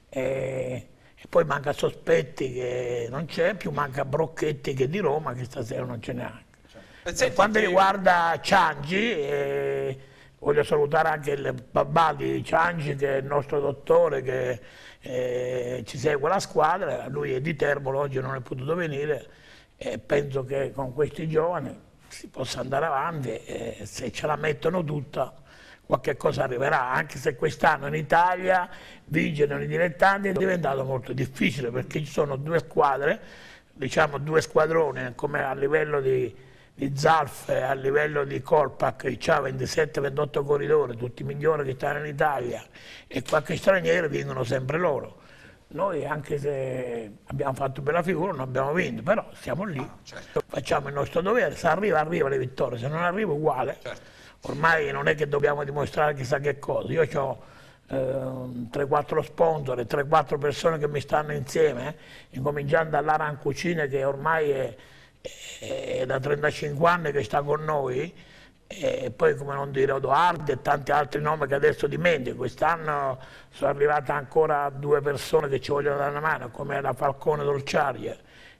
e poi manca Sospetti che non c'è più, manca Brocchetti che è di Roma, che stasera non ce n'è anche. Per quanto riguarda Ciangi, voglio salutare anche il babà di Ciangi, che è il nostro dottore, che ci segue la squadra. Lui è di Termolo, oggi non è potuto venire, e penso che con questi giovani si possa andare avanti, e se ce la mettono tutta qualche cosa arriverà, anche se quest'anno in Italia vincere nei dilettanti è diventato molto difficile, perché ci sono 2 squadre, diciamo 2 squadroni, come a livello di Zalf e a livello di Colpac, che ha 27-28 corridori, tutti i migliori che stanno in Italia, e qualche straniero vincono sempre loro. Noi, anche se abbiamo fatto bella figura, non abbiamo vinto, però siamo lì, facciamo il nostro dovere, se arriva le vittorie, se non arriva uguale. Ormai non è che dobbiamo dimostrare chissà che cosa. Io ho 3-4 sponsor, 3-4 persone che mi stanno insieme, incominciando dall'Aran Cucine, che ormai è da 35 anni che sta con noi, e poi, come non dire, Odoardi e tanti altri nomi che adesso dimentico. Quest'anno sono arrivate ancora 2 persone che ci vogliono dare una mano, come la Falcone Dolciaria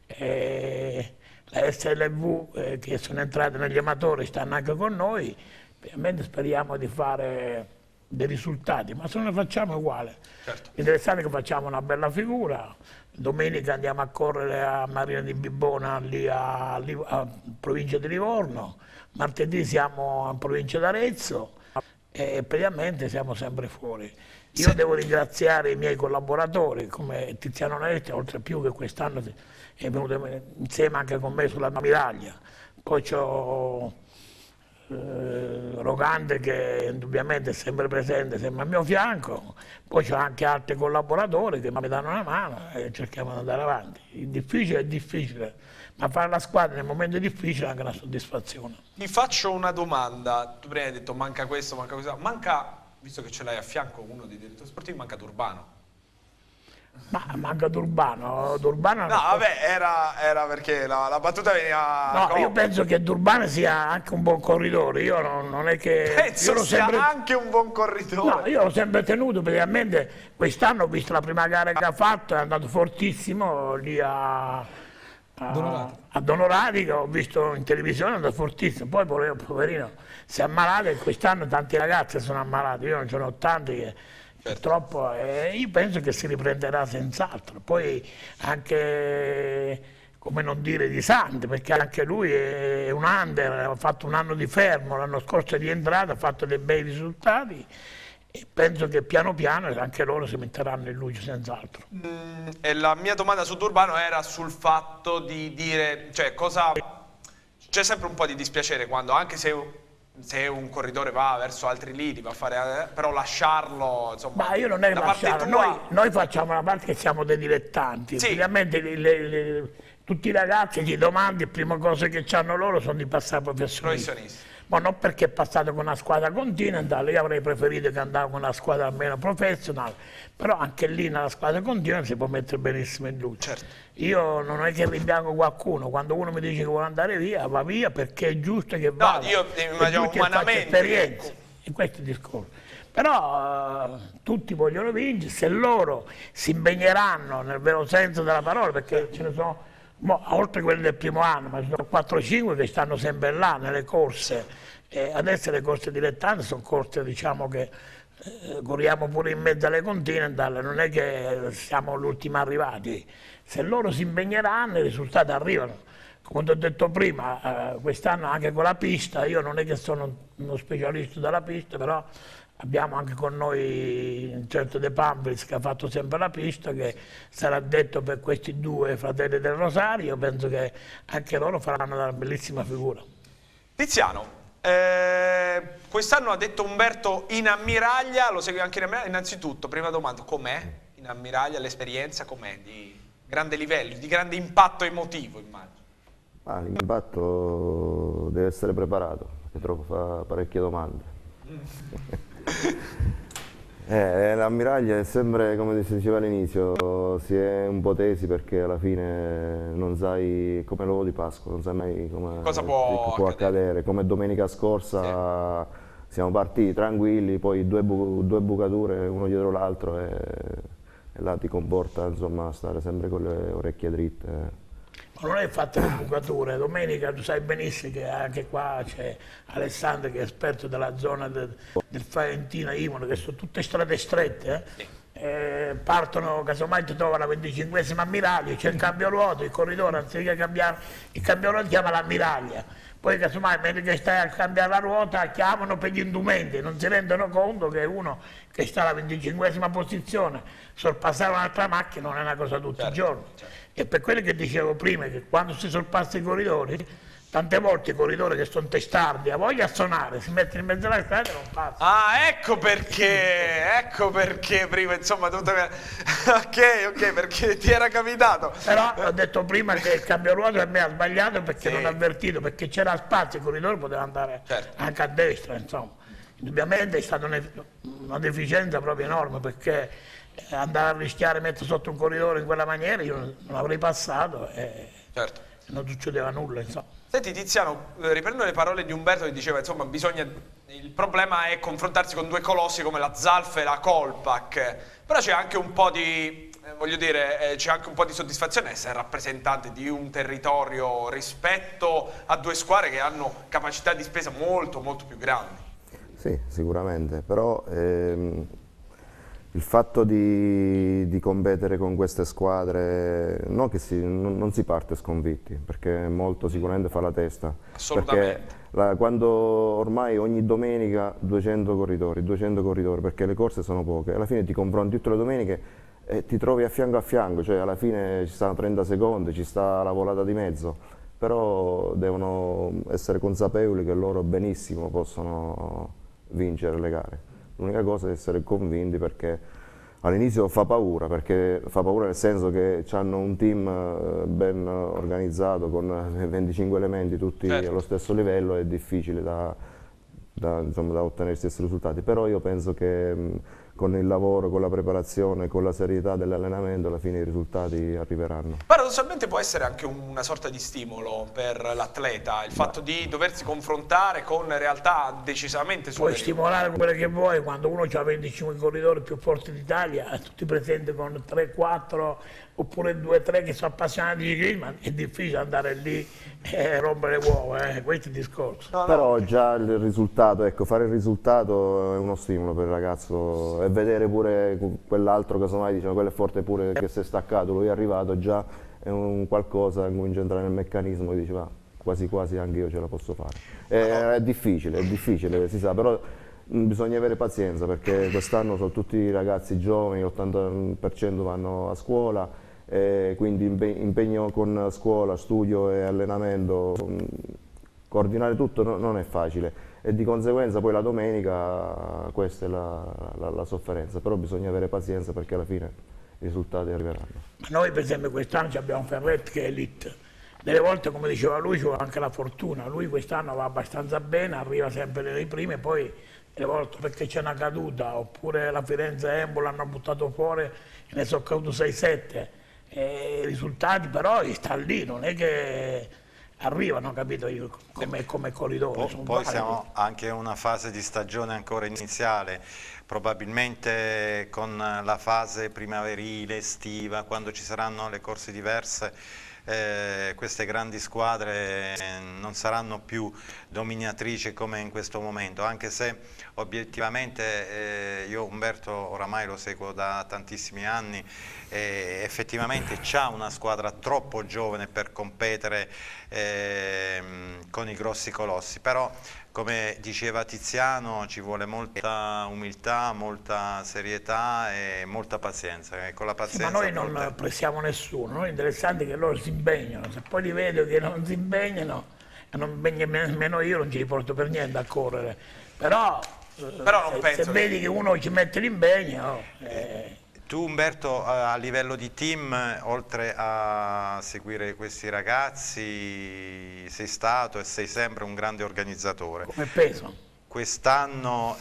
e la SLV, che sono entrate negli amatori, stanno anche con noi. Ovviamente speriamo di fare dei risultati, ma se non ne facciamo è uguale. Interessante che facciamo una bella figura. Domenica andiamo a correre a Marina di Bibbona, lì a provincia di Livorno. Martedì siamo in provincia d'Arezzo, e praticamente siamo sempre fuori. Io devo ringraziare i miei collaboratori, come Tiziano Nesti, oltre più che quest'anno è venuto insieme anche con me sulla medaglia. Poi c'ho Rogante, che indubbiamente è sempre presente, sempre al mio fianco. Poi c'ho anche altri collaboratori che mi danno una mano e cerchiamo di andare avanti. Il difficile è difficile, ma fare la squadra nel momento difficile è anche una soddisfazione. Ti faccio una domanda. Tu prima hai detto manca questo, manca questo. Manca, visto che ce l'hai a fianco uno dei direttori sportivi, manca D'Urbano. Ma manca D'Urbano. No, vabbè, era perché la battuta veniva... No, io penso che D'Urbano sia anche un buon corridore. Io non è che... Penso io sia anche un buon corridore. No, io l'ho sempre tenuto, praticamente quest'anno ho visto la prima gara che ha fatto, è andato fortissimo lì a Donorati, che ho visto in televisione, è andato fortissimo. Poi poverino si è ammalato, e quest'anno tanti ragazzi sono ammalati, io non ce ne ho tanti che... Purtroppo io penso che si riprenderà senz'altro. Poi anche, come non dire, Di Santi, perché anche lui è un under, ha fatto un anno di fermo, l'anno scorso è rientrato, ha fatto dei bei risultati, e penso che piano piano anche loro si metteranno in luce senz'altro. E la mia domanda su D'Urbano era sul fatto di dire, cioè cosa... C'è sempre un po' di dispiacere quando, anche se un corridore va verso altri lidi, va a fare, però lasciarlo, insomma... Ma io non è che lasciarlo, noi facciamo la parte che siamo dei dilettanti, sì. Ovviamente tutti i ragazzi gli domandi, le prime cose che hanno loro sono di passare professionisti. Ma non perché è passato con una squadra continentale, io avrei preferito che andava con una squadra almeno professionale, però anche lì nella squadra continentale si può mettere benissimo in luce. Io non è che rimpiango qualcuno, quando uno mi dice che vuole andare via, va via perché è giusto che vada. No, io immagino umanamente. Esperienze, e questo è il discorso. Però tutti vogliono vincere, se loro si impegneranno nel vero senso della parola, perché ce ne sono, oltre a quelli del primo anno, ma ci sono 4-5 che stanno sempre là nelle corse, e adesso le corse dilettanti sono corse, diciamo, che corriamo pure in mezzo alle Continental, non è che siamo gli ultimi arrivati, se loro si impegneranno i risultati arrivano. Come ti ho detto prima, quest'anno anche con la pista, io non è che sono uno specialista della pista, però abbiamo anche con noi un certo De Pamplis che ha fatto sempre la pista, che sarà detto per questi due fratelli del Rosario. Io penso che anche loro faranno una bellissima figura. Tiziano, quest'anno ha detto Umberto in ammiraglia, lo segui anche in ammiraglia. Innanzitutto, prima domanda, com'è in ammiraglia l'esperienza? Com'è? Di grande livello, di grande impatto emotivo, immagino. L'impatto deve essere preparato, perché troppo fa parecchie domande. L'ammiraglia è sempre, come si diceva all'inizio, si è un po' tesi perché alla fine non sai, come l'uovo di Pasqua, non sai mai cosa può accadere. Come domenica scorsa siamo partiti tranquilli, poi due bucature uno dietro l'altro e là ti comporta, insomma, stare sempre con le orecchie dritte. Ma non è fatta le bucature, domenica tu sai benissimo che anche qua c'è Alessandro che è esperto della zona del Faentina, Imola, che sono tutte strade strette, partono, casomai ti trova la 25esima ammiraglia, c'è il cambio ruote, il corridore anziché cambiare il cambio ruote chiama l'ammiraglia, poi casomai mentre che stai a cambiare la ruota chiamano per gli indumenti, non si rendono conto che uno che sta alla 25esima posizione sorpassare un'altra macchina non è una cosa tutti i giorni. E per quello che dicevo prima, che quando si sorpassa i corridori, tante volte i corridori che sono testardi, a voglia a suonare, si mettono in mezzo alla strada e non passano. Ah, ecco perché prima, insomma, tutto... ok, perché ti era capitato. Però ho detto prima che il cambio ruota per me ha sbagliato perché non ha avvertito, perché c'era spazio, i corridori potevano andare anche a destra, insomma. Indubbiamente è stata una deficienza proprio enorme, perché andare a rischiare mettere sotto un corridore in quella maniera io non avrei passato e non succedeva nulla, insomma. Senti Tiziano, riprendo le parole di Umberto che diceva, insomma, il problema è confrontarsi con due colossi come la Zalf e la Kolpak, però c'è anche un po' di, voglio dire, c'è anche un po' di soddisfazione essere rappresentante di un territorio rispetto a due squadre che hanno capacità di spesa molto più grandi. Sì, sicuramente, però il fatto di competere con queste squadre, non si parte sconfitti, perché molto sicuramente fa la testa. Assolutamente. Perché quando ormai ogni domenica 200 corridori, perché le corse sono poche, alla fine ti confronti tutte le domeniche e ti trovi a fianco, cioè alla fine ci stanno 30 secondi, ci sta la volata di mezzo, però devono essere consapevoli che loro benissimo possono vincere le gare. L'unica cosa è essere convinti, perché all'inizio fa paura nel senso che hanno un team ben organizzato con 25 elementi tutti allo stesso livello, è difficile da ottenere gli stessi risultati, però io penso che con il lavoro, con la preparazione, con la serietà dell'allenamento alla fine i risultati arriveranno. Paradossalmente può essere anche una sorta di stimolo per l'atleta, il fatto di doversi confrontare con realtà decisamente superiori. Puoi stimolare quello che vuoi, quando uno ha 25 corridori più forti d'Italia, tutti presenti con 3-4 oppure 2-3 che sono appassionati di ciclismo, è difficile andare lì e rompere le uova, questo è il discorso. Però già il risultato, ecco, fare il risultato è uno stimolo per il ragazzo, e vedere pure quell'altro, casomai diciamo quello è forte pure che si è staccato, lui è arrivato, già è un qualcosa, comincia a entrare nel meccanismo e dice va, quasi quasi anche io ce la posso fare. È difficile, si sa, però bisogna avere pazienza, perché quest'anno sono tutti ragazzi giovani, l'80% vanno a scuola, quindi impegno con scuola, studio e allenamento, coordinare tutto non è facile, e di conseguenza poi la domenica questa è la sofferenza, però bisogna avere pazienza, perché alla fine i risultati arriveranno. Ma noi per esempio quest'anno abbiamo Ferretti che è elite, delle volte come diceva lui ci vuole anche la fortuna, lui quest'anno va abbastanza bene, arriva sempre nei primi, poi delle volte perché c'è una caduta, oppure la Firenze Embolo hanno buttato fuori e ne sono caduto 6-7, i risultati però sta lì, non è che arrivano, capito io, come corridore. Poi siamo anche in una fase di stagione ancora iniziale, probabilmente con la fase primaverile, estiva, quando ci saranno le corse diverse, queste grandi squadre non saranno più dominatrici come in questo momento, anche se obiettivamente io Umberto oramai lo seguo da tantissimi anni e effettivamente c'ha una squadra troppo giovane per competere con i grossi colossi, però come diceva Tiziano ci vuole molta umiltà, molta serietà e molta pazienza. E con la pazienza ma noi non pressiamo nessuno, noi interessante è che loro si impegnano, se poi li vedo che non si impegnano, nemmeno io non ci riporto per niente a correre, però non penso se vedi che uno ci mette l'impegno... Tu Umberto a livello di team, oltre a seguire questi ragazzi, sei stato e sei sempre un grande organizzatore. Come peso? Quest'anno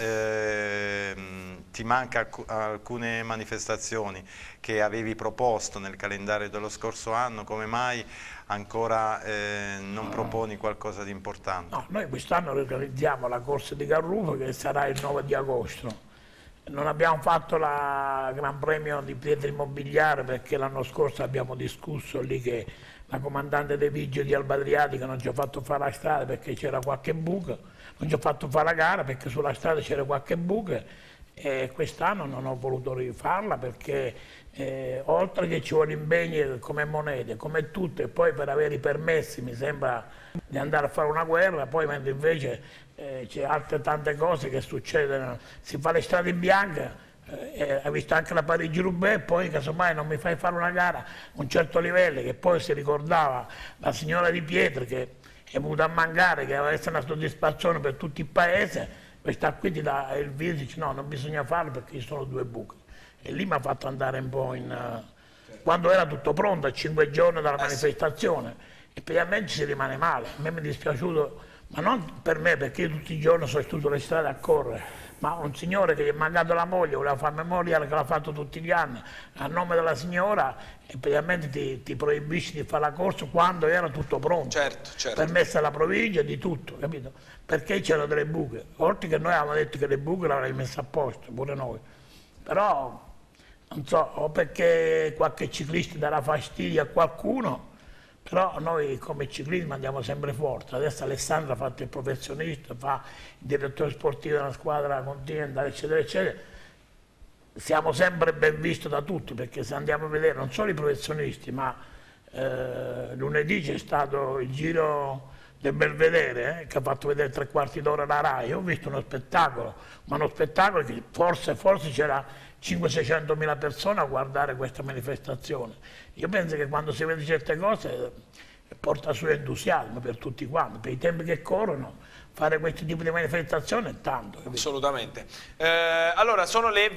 ti manca alcune manifestazioni che avevi proposto nel calendario dello scorso anno, come mai ancora non proponi qualcosa di importante? No, noi quest'anno organizziamo la corsa di Garrufo che sarà il 9 di agosto. Non abbiamo fatto la Gran Premio di Pietra Immobiliare perché l'anno scorso abbiamo discusso lì che la comandante dei vigili di Alba Adriatica non ci ha fatto fare la strada perché c'era qualche buco, non ci ha fatto fare la gara perché sulla strada c'era qualche buco e quest'anno non ho voluto rifarla perché oltre che ci vuole impegni come monete, come tutto, e poi per avere i permessi mi sembra di andare a fare una guerra, poi mentre invece c'è altre tante cose che succedono, si fa le strade in bianca, hai visto anche la Parigi-Roubaix, poi casomai non mi fai fare una gara a un certo livello, che poi si ricordava la signora di Pietra che è venuta a mancare, che aveva essere una soddisfazione per tutto il paese, questa qui ti dà il viso e dice no, non bisogna farlo perché ci sono due buche. E lì mi ha fatto andare un po' in... quando era tutto pronto, a 5 giorni dalla manifestazione, e praticamente ci si rimane male. A me mi è dispiaciuto, ma non per me, perché io tutti i giorni sono stato sulle strade a correre, ma un signore che gli è mancato la moglie, voleva fare memoriale, che l'ha fatto tutti gli anni, a nome della signora, e praticamente ti proibisci di fare la corsa quando era tutto pronto. Certo. Permessa alla provincia, di tutto, capito? Perché c'erano delle buche. Oltre che noi avevamo detto che le buche le avrei messe a posto, pure noi. Però, non so, o perché qualche ciclista darà fastidio a qualcuno, però noi come ciclismo andiamo sempre forte. Adesso Alessandro ha fatto il professionista, fa il direttore sportivo della squadra continentale, eccetera, eccetera. Siamo sempre ben visti da tutti, perché se andiamo a vedere non solo i professionisti, ma lunedì c'è stato il Giro del Belvedere, che ha fatto vedere 3/4 d'ora la RAI. Ho visto uno spettacolo, ma uno spettacolo che forse c'era 500-600 mila persone a guardare questa manifestazione. Io penso che quando si vede certe cose porta su entusiasmo per tutti quanti, per i tempi che corrono, fare questo tipo di manifestazione è tanto. Capito? Assolutamente. Allora, sono le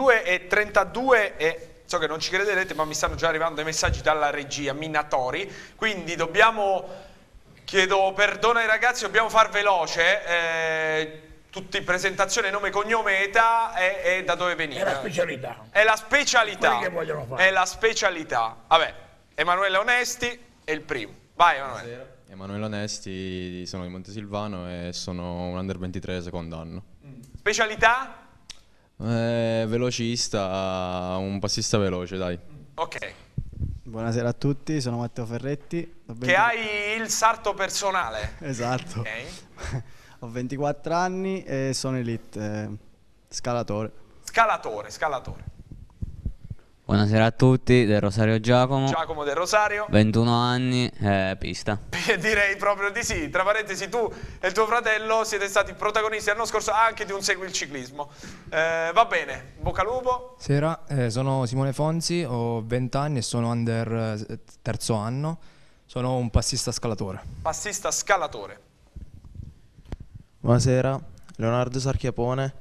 22:32 e so che non ci crederete, ma mi stanno già arrivando dei messaggi dalla regia minatori, quindi dobbiamo... Chiedo perdono ai ragazzi, dobbiamo far veloce. Tutti, presentazione, nome, cognome, età e da dove venite. È la specialità. È la specialità. Quelli che vogliono fare. È la specialità. Vabbè, Emanuele Onesti è il primo. Vai Emanuele. Buonasera. Emanuele Onesti, sono di Montesilvano e sono un under 23 secondo anno. Specialità? Velocista, un passista veloce, dai. Ok. Buonasera a tutti, sono Matteo Ferretti. Che hai il sarto personale. Esatto. Okay. Ho 24 anni e sono elite scalatore. Scalatore. Buonasera a tutti, del Rosario Giacomo. Giacomo del Rosario. 21 anni, pista. Direi proprio di sì. Tra parentesi, tu e il tuo fratello siete stati protagonisti l'anno scorso anche di un Segui il Ciclismo. Va bene, bocca al lupo. Buonasera, sono Simone Fonzi, ho 20 anni e sono under terzo anno. Sono un passista scalatore. Passista scalatore. Buonasera, Leonardo Sarchiapone,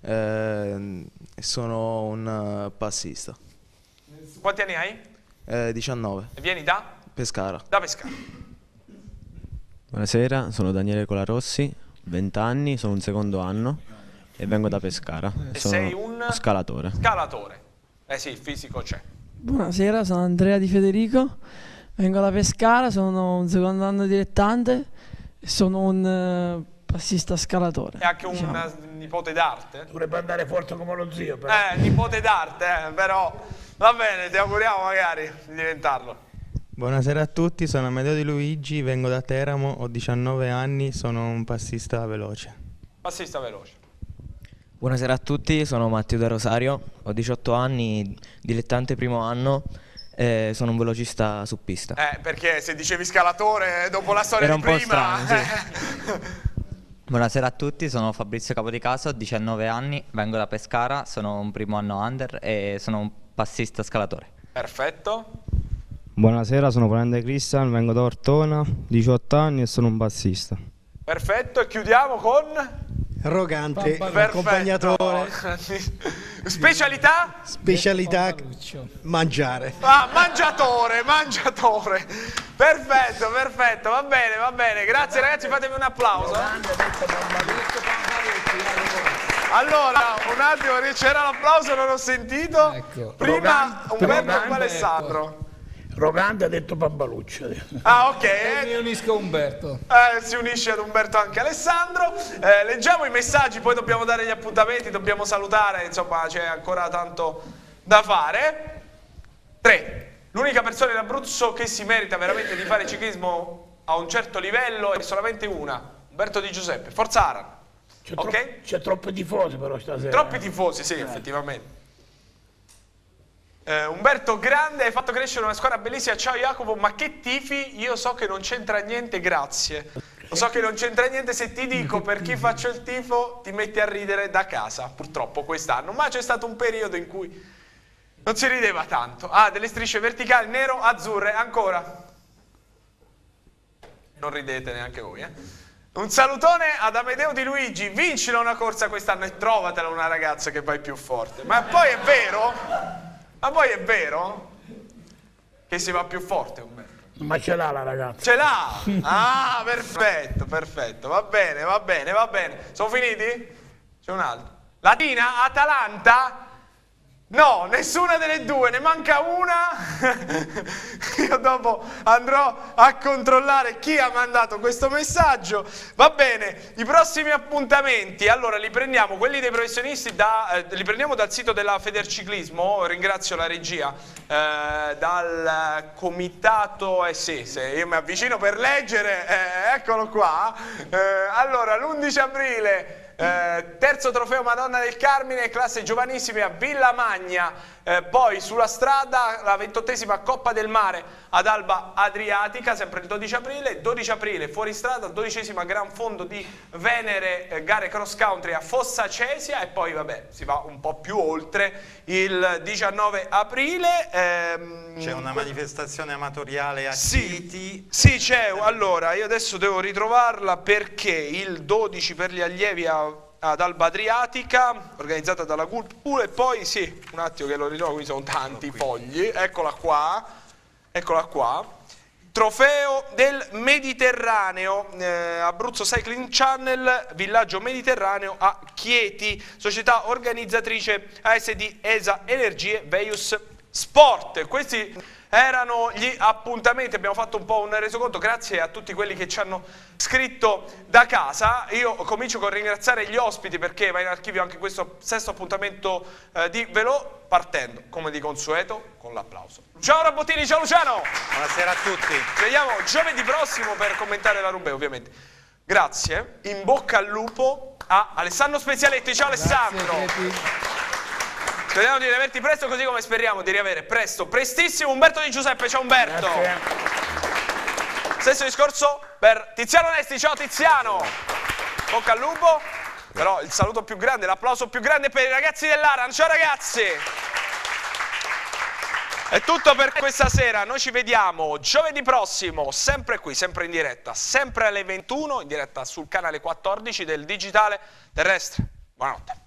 sono un passista. Quanti anni hai? 19. E vieni da? Pescara. Da Pescara. Buonasera, sono Daniele Colarossi, 20 anni, sono un secondo anno e vengo da Pescara. E sono sei un scalatore. Scalatore. Eh sì, il fisico c'è. Buonasera, sono Andrea Di Federico, Vengo da Pescara, sono un secondo anno dilettante e sono un passista scalatore. È anche un nipote d'arte. Dovrebbe andare forte come lo zio, però. Nipote d'arte, però va bene, ti auguriamo magari di diventarlo. Buonasera a tutti, sono Amedeo Di Luigi, vengo da Teramo, ho 19 anni, sono un passista veloce. Passista veloce. Buonasera a tutti, sono Matteo da Rosario, ho 18 anni, dilettante primo anno, sono un velocista su pista. Perché se dicevi scalatore dopo la storia Era di un po' prima... strano, sì. Buonasera a tutti, sono Fabrizio Capodicaso, ho 19 anni, vengo da Pescara, sono un primo anno under e sono un passista scalatore. Perfetto. Buonasera, sono Grande Cristian, vengo da Ortona, 18 anni e sono un bassista. Perfetto, e chiudiamo con... Arrogante, accompagnatore. Specialità? Specialità mangiare. Ah, mangiatore. Perfetto, va bene. Grazie ragazzi, fatemi un applauso. Allora, un attimo, c'era l'applauso, non ho sentito. Ecco. Prima Umberto e Alessandro. Rogante ha detto Pambaluccio. Ah, ok. Mi unisco a Umberto. Si unisce ad Umberto anche Alessandro. Leggiamo i messaggi, poi dobbiamo dare gli appuntamenti, dobbiamo salutare, insomma c'è ancora tanto da fare. 3. L'unica persona in Abruzzo che si merita veramente di fare ciclismo a un certo livello è solamente una, Umberto Di Giuseppe. Forza Aran. C'è troppi tifosi però stasera. Troppi tifosi, sì, effettivamente. Umberto, grande, hai fatto crescere una squadra bellissima. Ciao Jacopo, ma che tifi? Io so che non c'entra niente, grazie. Lo so che non c'entra niente, se ti dico per chi faccio il tifo ti metti a ridere da casa, purtroppo quest'anno. Ma c'è stato un periodo in cui non si rideva tanto. Ah, delle strisce verticali, nero, azzurre, ancora. Non ridete neanche voi, eh. Un salutone ad Amedeo Di Luigi, vincila una corsa quest'anno e trovatela una ragazza che vai più forte. Ma poi è vero? Ma poi è vero che si va più forte, Umberto? Ma ce l'ha la ragazza. Ce l'ha! Ah, perfetto. Va bene. Sono finiti? C'è un altro. Latina, Atalanta? No, nessuna delle due, ne manca una. Io dopo andrò a controllare chi ha mandato questo messaggio. Va bene, i prossimi appuntamenti, allora li prendiamo, quelli dei professionisti, li prendiamo dal sito della Federciclismo, ringrazio la regia, dal comitato, sì, se io mi avvicino per leggere, eccolo qua. Allora, l'11 aprile... terzo trofeo Madonna del Carmine, classe giovanissime a Villa Magna, poi sulla strada la 28esima Coppa del Mare ad Alba Adriatica, sempre il 12 aprile, 12 aprile fuori strada, 12esima Gran Fondo di Venere, gare cross country a Fossa Cesia e poi vabbè si va un po' più oltre il 19 aprile. C'è una manifestazione amatoriale a Chieti. Sì, c'è, allora io adesso devo ritrovarla perché il 12 per gli allievi ad Alba Adriatica, organizzata dalla Gulp, e poi sì, un attimo che lo ritrovo, qui sono tanti fogli, eccola qua, trofeo del Mediterraneo, Abruzzo Cycling Channel, villaggio Mediterraneo a Chieti, società organizzatrice ASD ESA Energie Veius Sport. Questi erano gli appuntamenti, abbiamo fatto un po' un resoconto, grazie a tutti quelli che ci hanno scritto da casa. Io comincio con ringraziare gli ospiti perché va in archivio anche questo sesto appuntamento di Velò, partendo come di consueto con l'applauso. Ciao Rabottini, ciao Luciano! Buonasera a tutti! Ci vediamo giovedì prossimo per commentare la Roubaix ovviamente. Grazie, in bocca al lupo a Alessandro Spezialetti, ciao Alessandro! Speriamo di riaverti presto, così come speriamo di riavere prestissimo Umberto Di Giuseppe. Ciao Umberto. Grazie. Stesso discorso per Tiziano Nesti. Ciao Tiziano. Bocca al lupo. Però il saluto più grande, l'applauso più grande per i ragazzi dell'Aran. Ciao ragazzi. È tutto per questa sera. Noi ci vediamo giovedì prossimo, sempre qui, sempre in diretta, sempre alle 21, in diretta sul canale 14 del Digitale Terrestre. Buonanotte.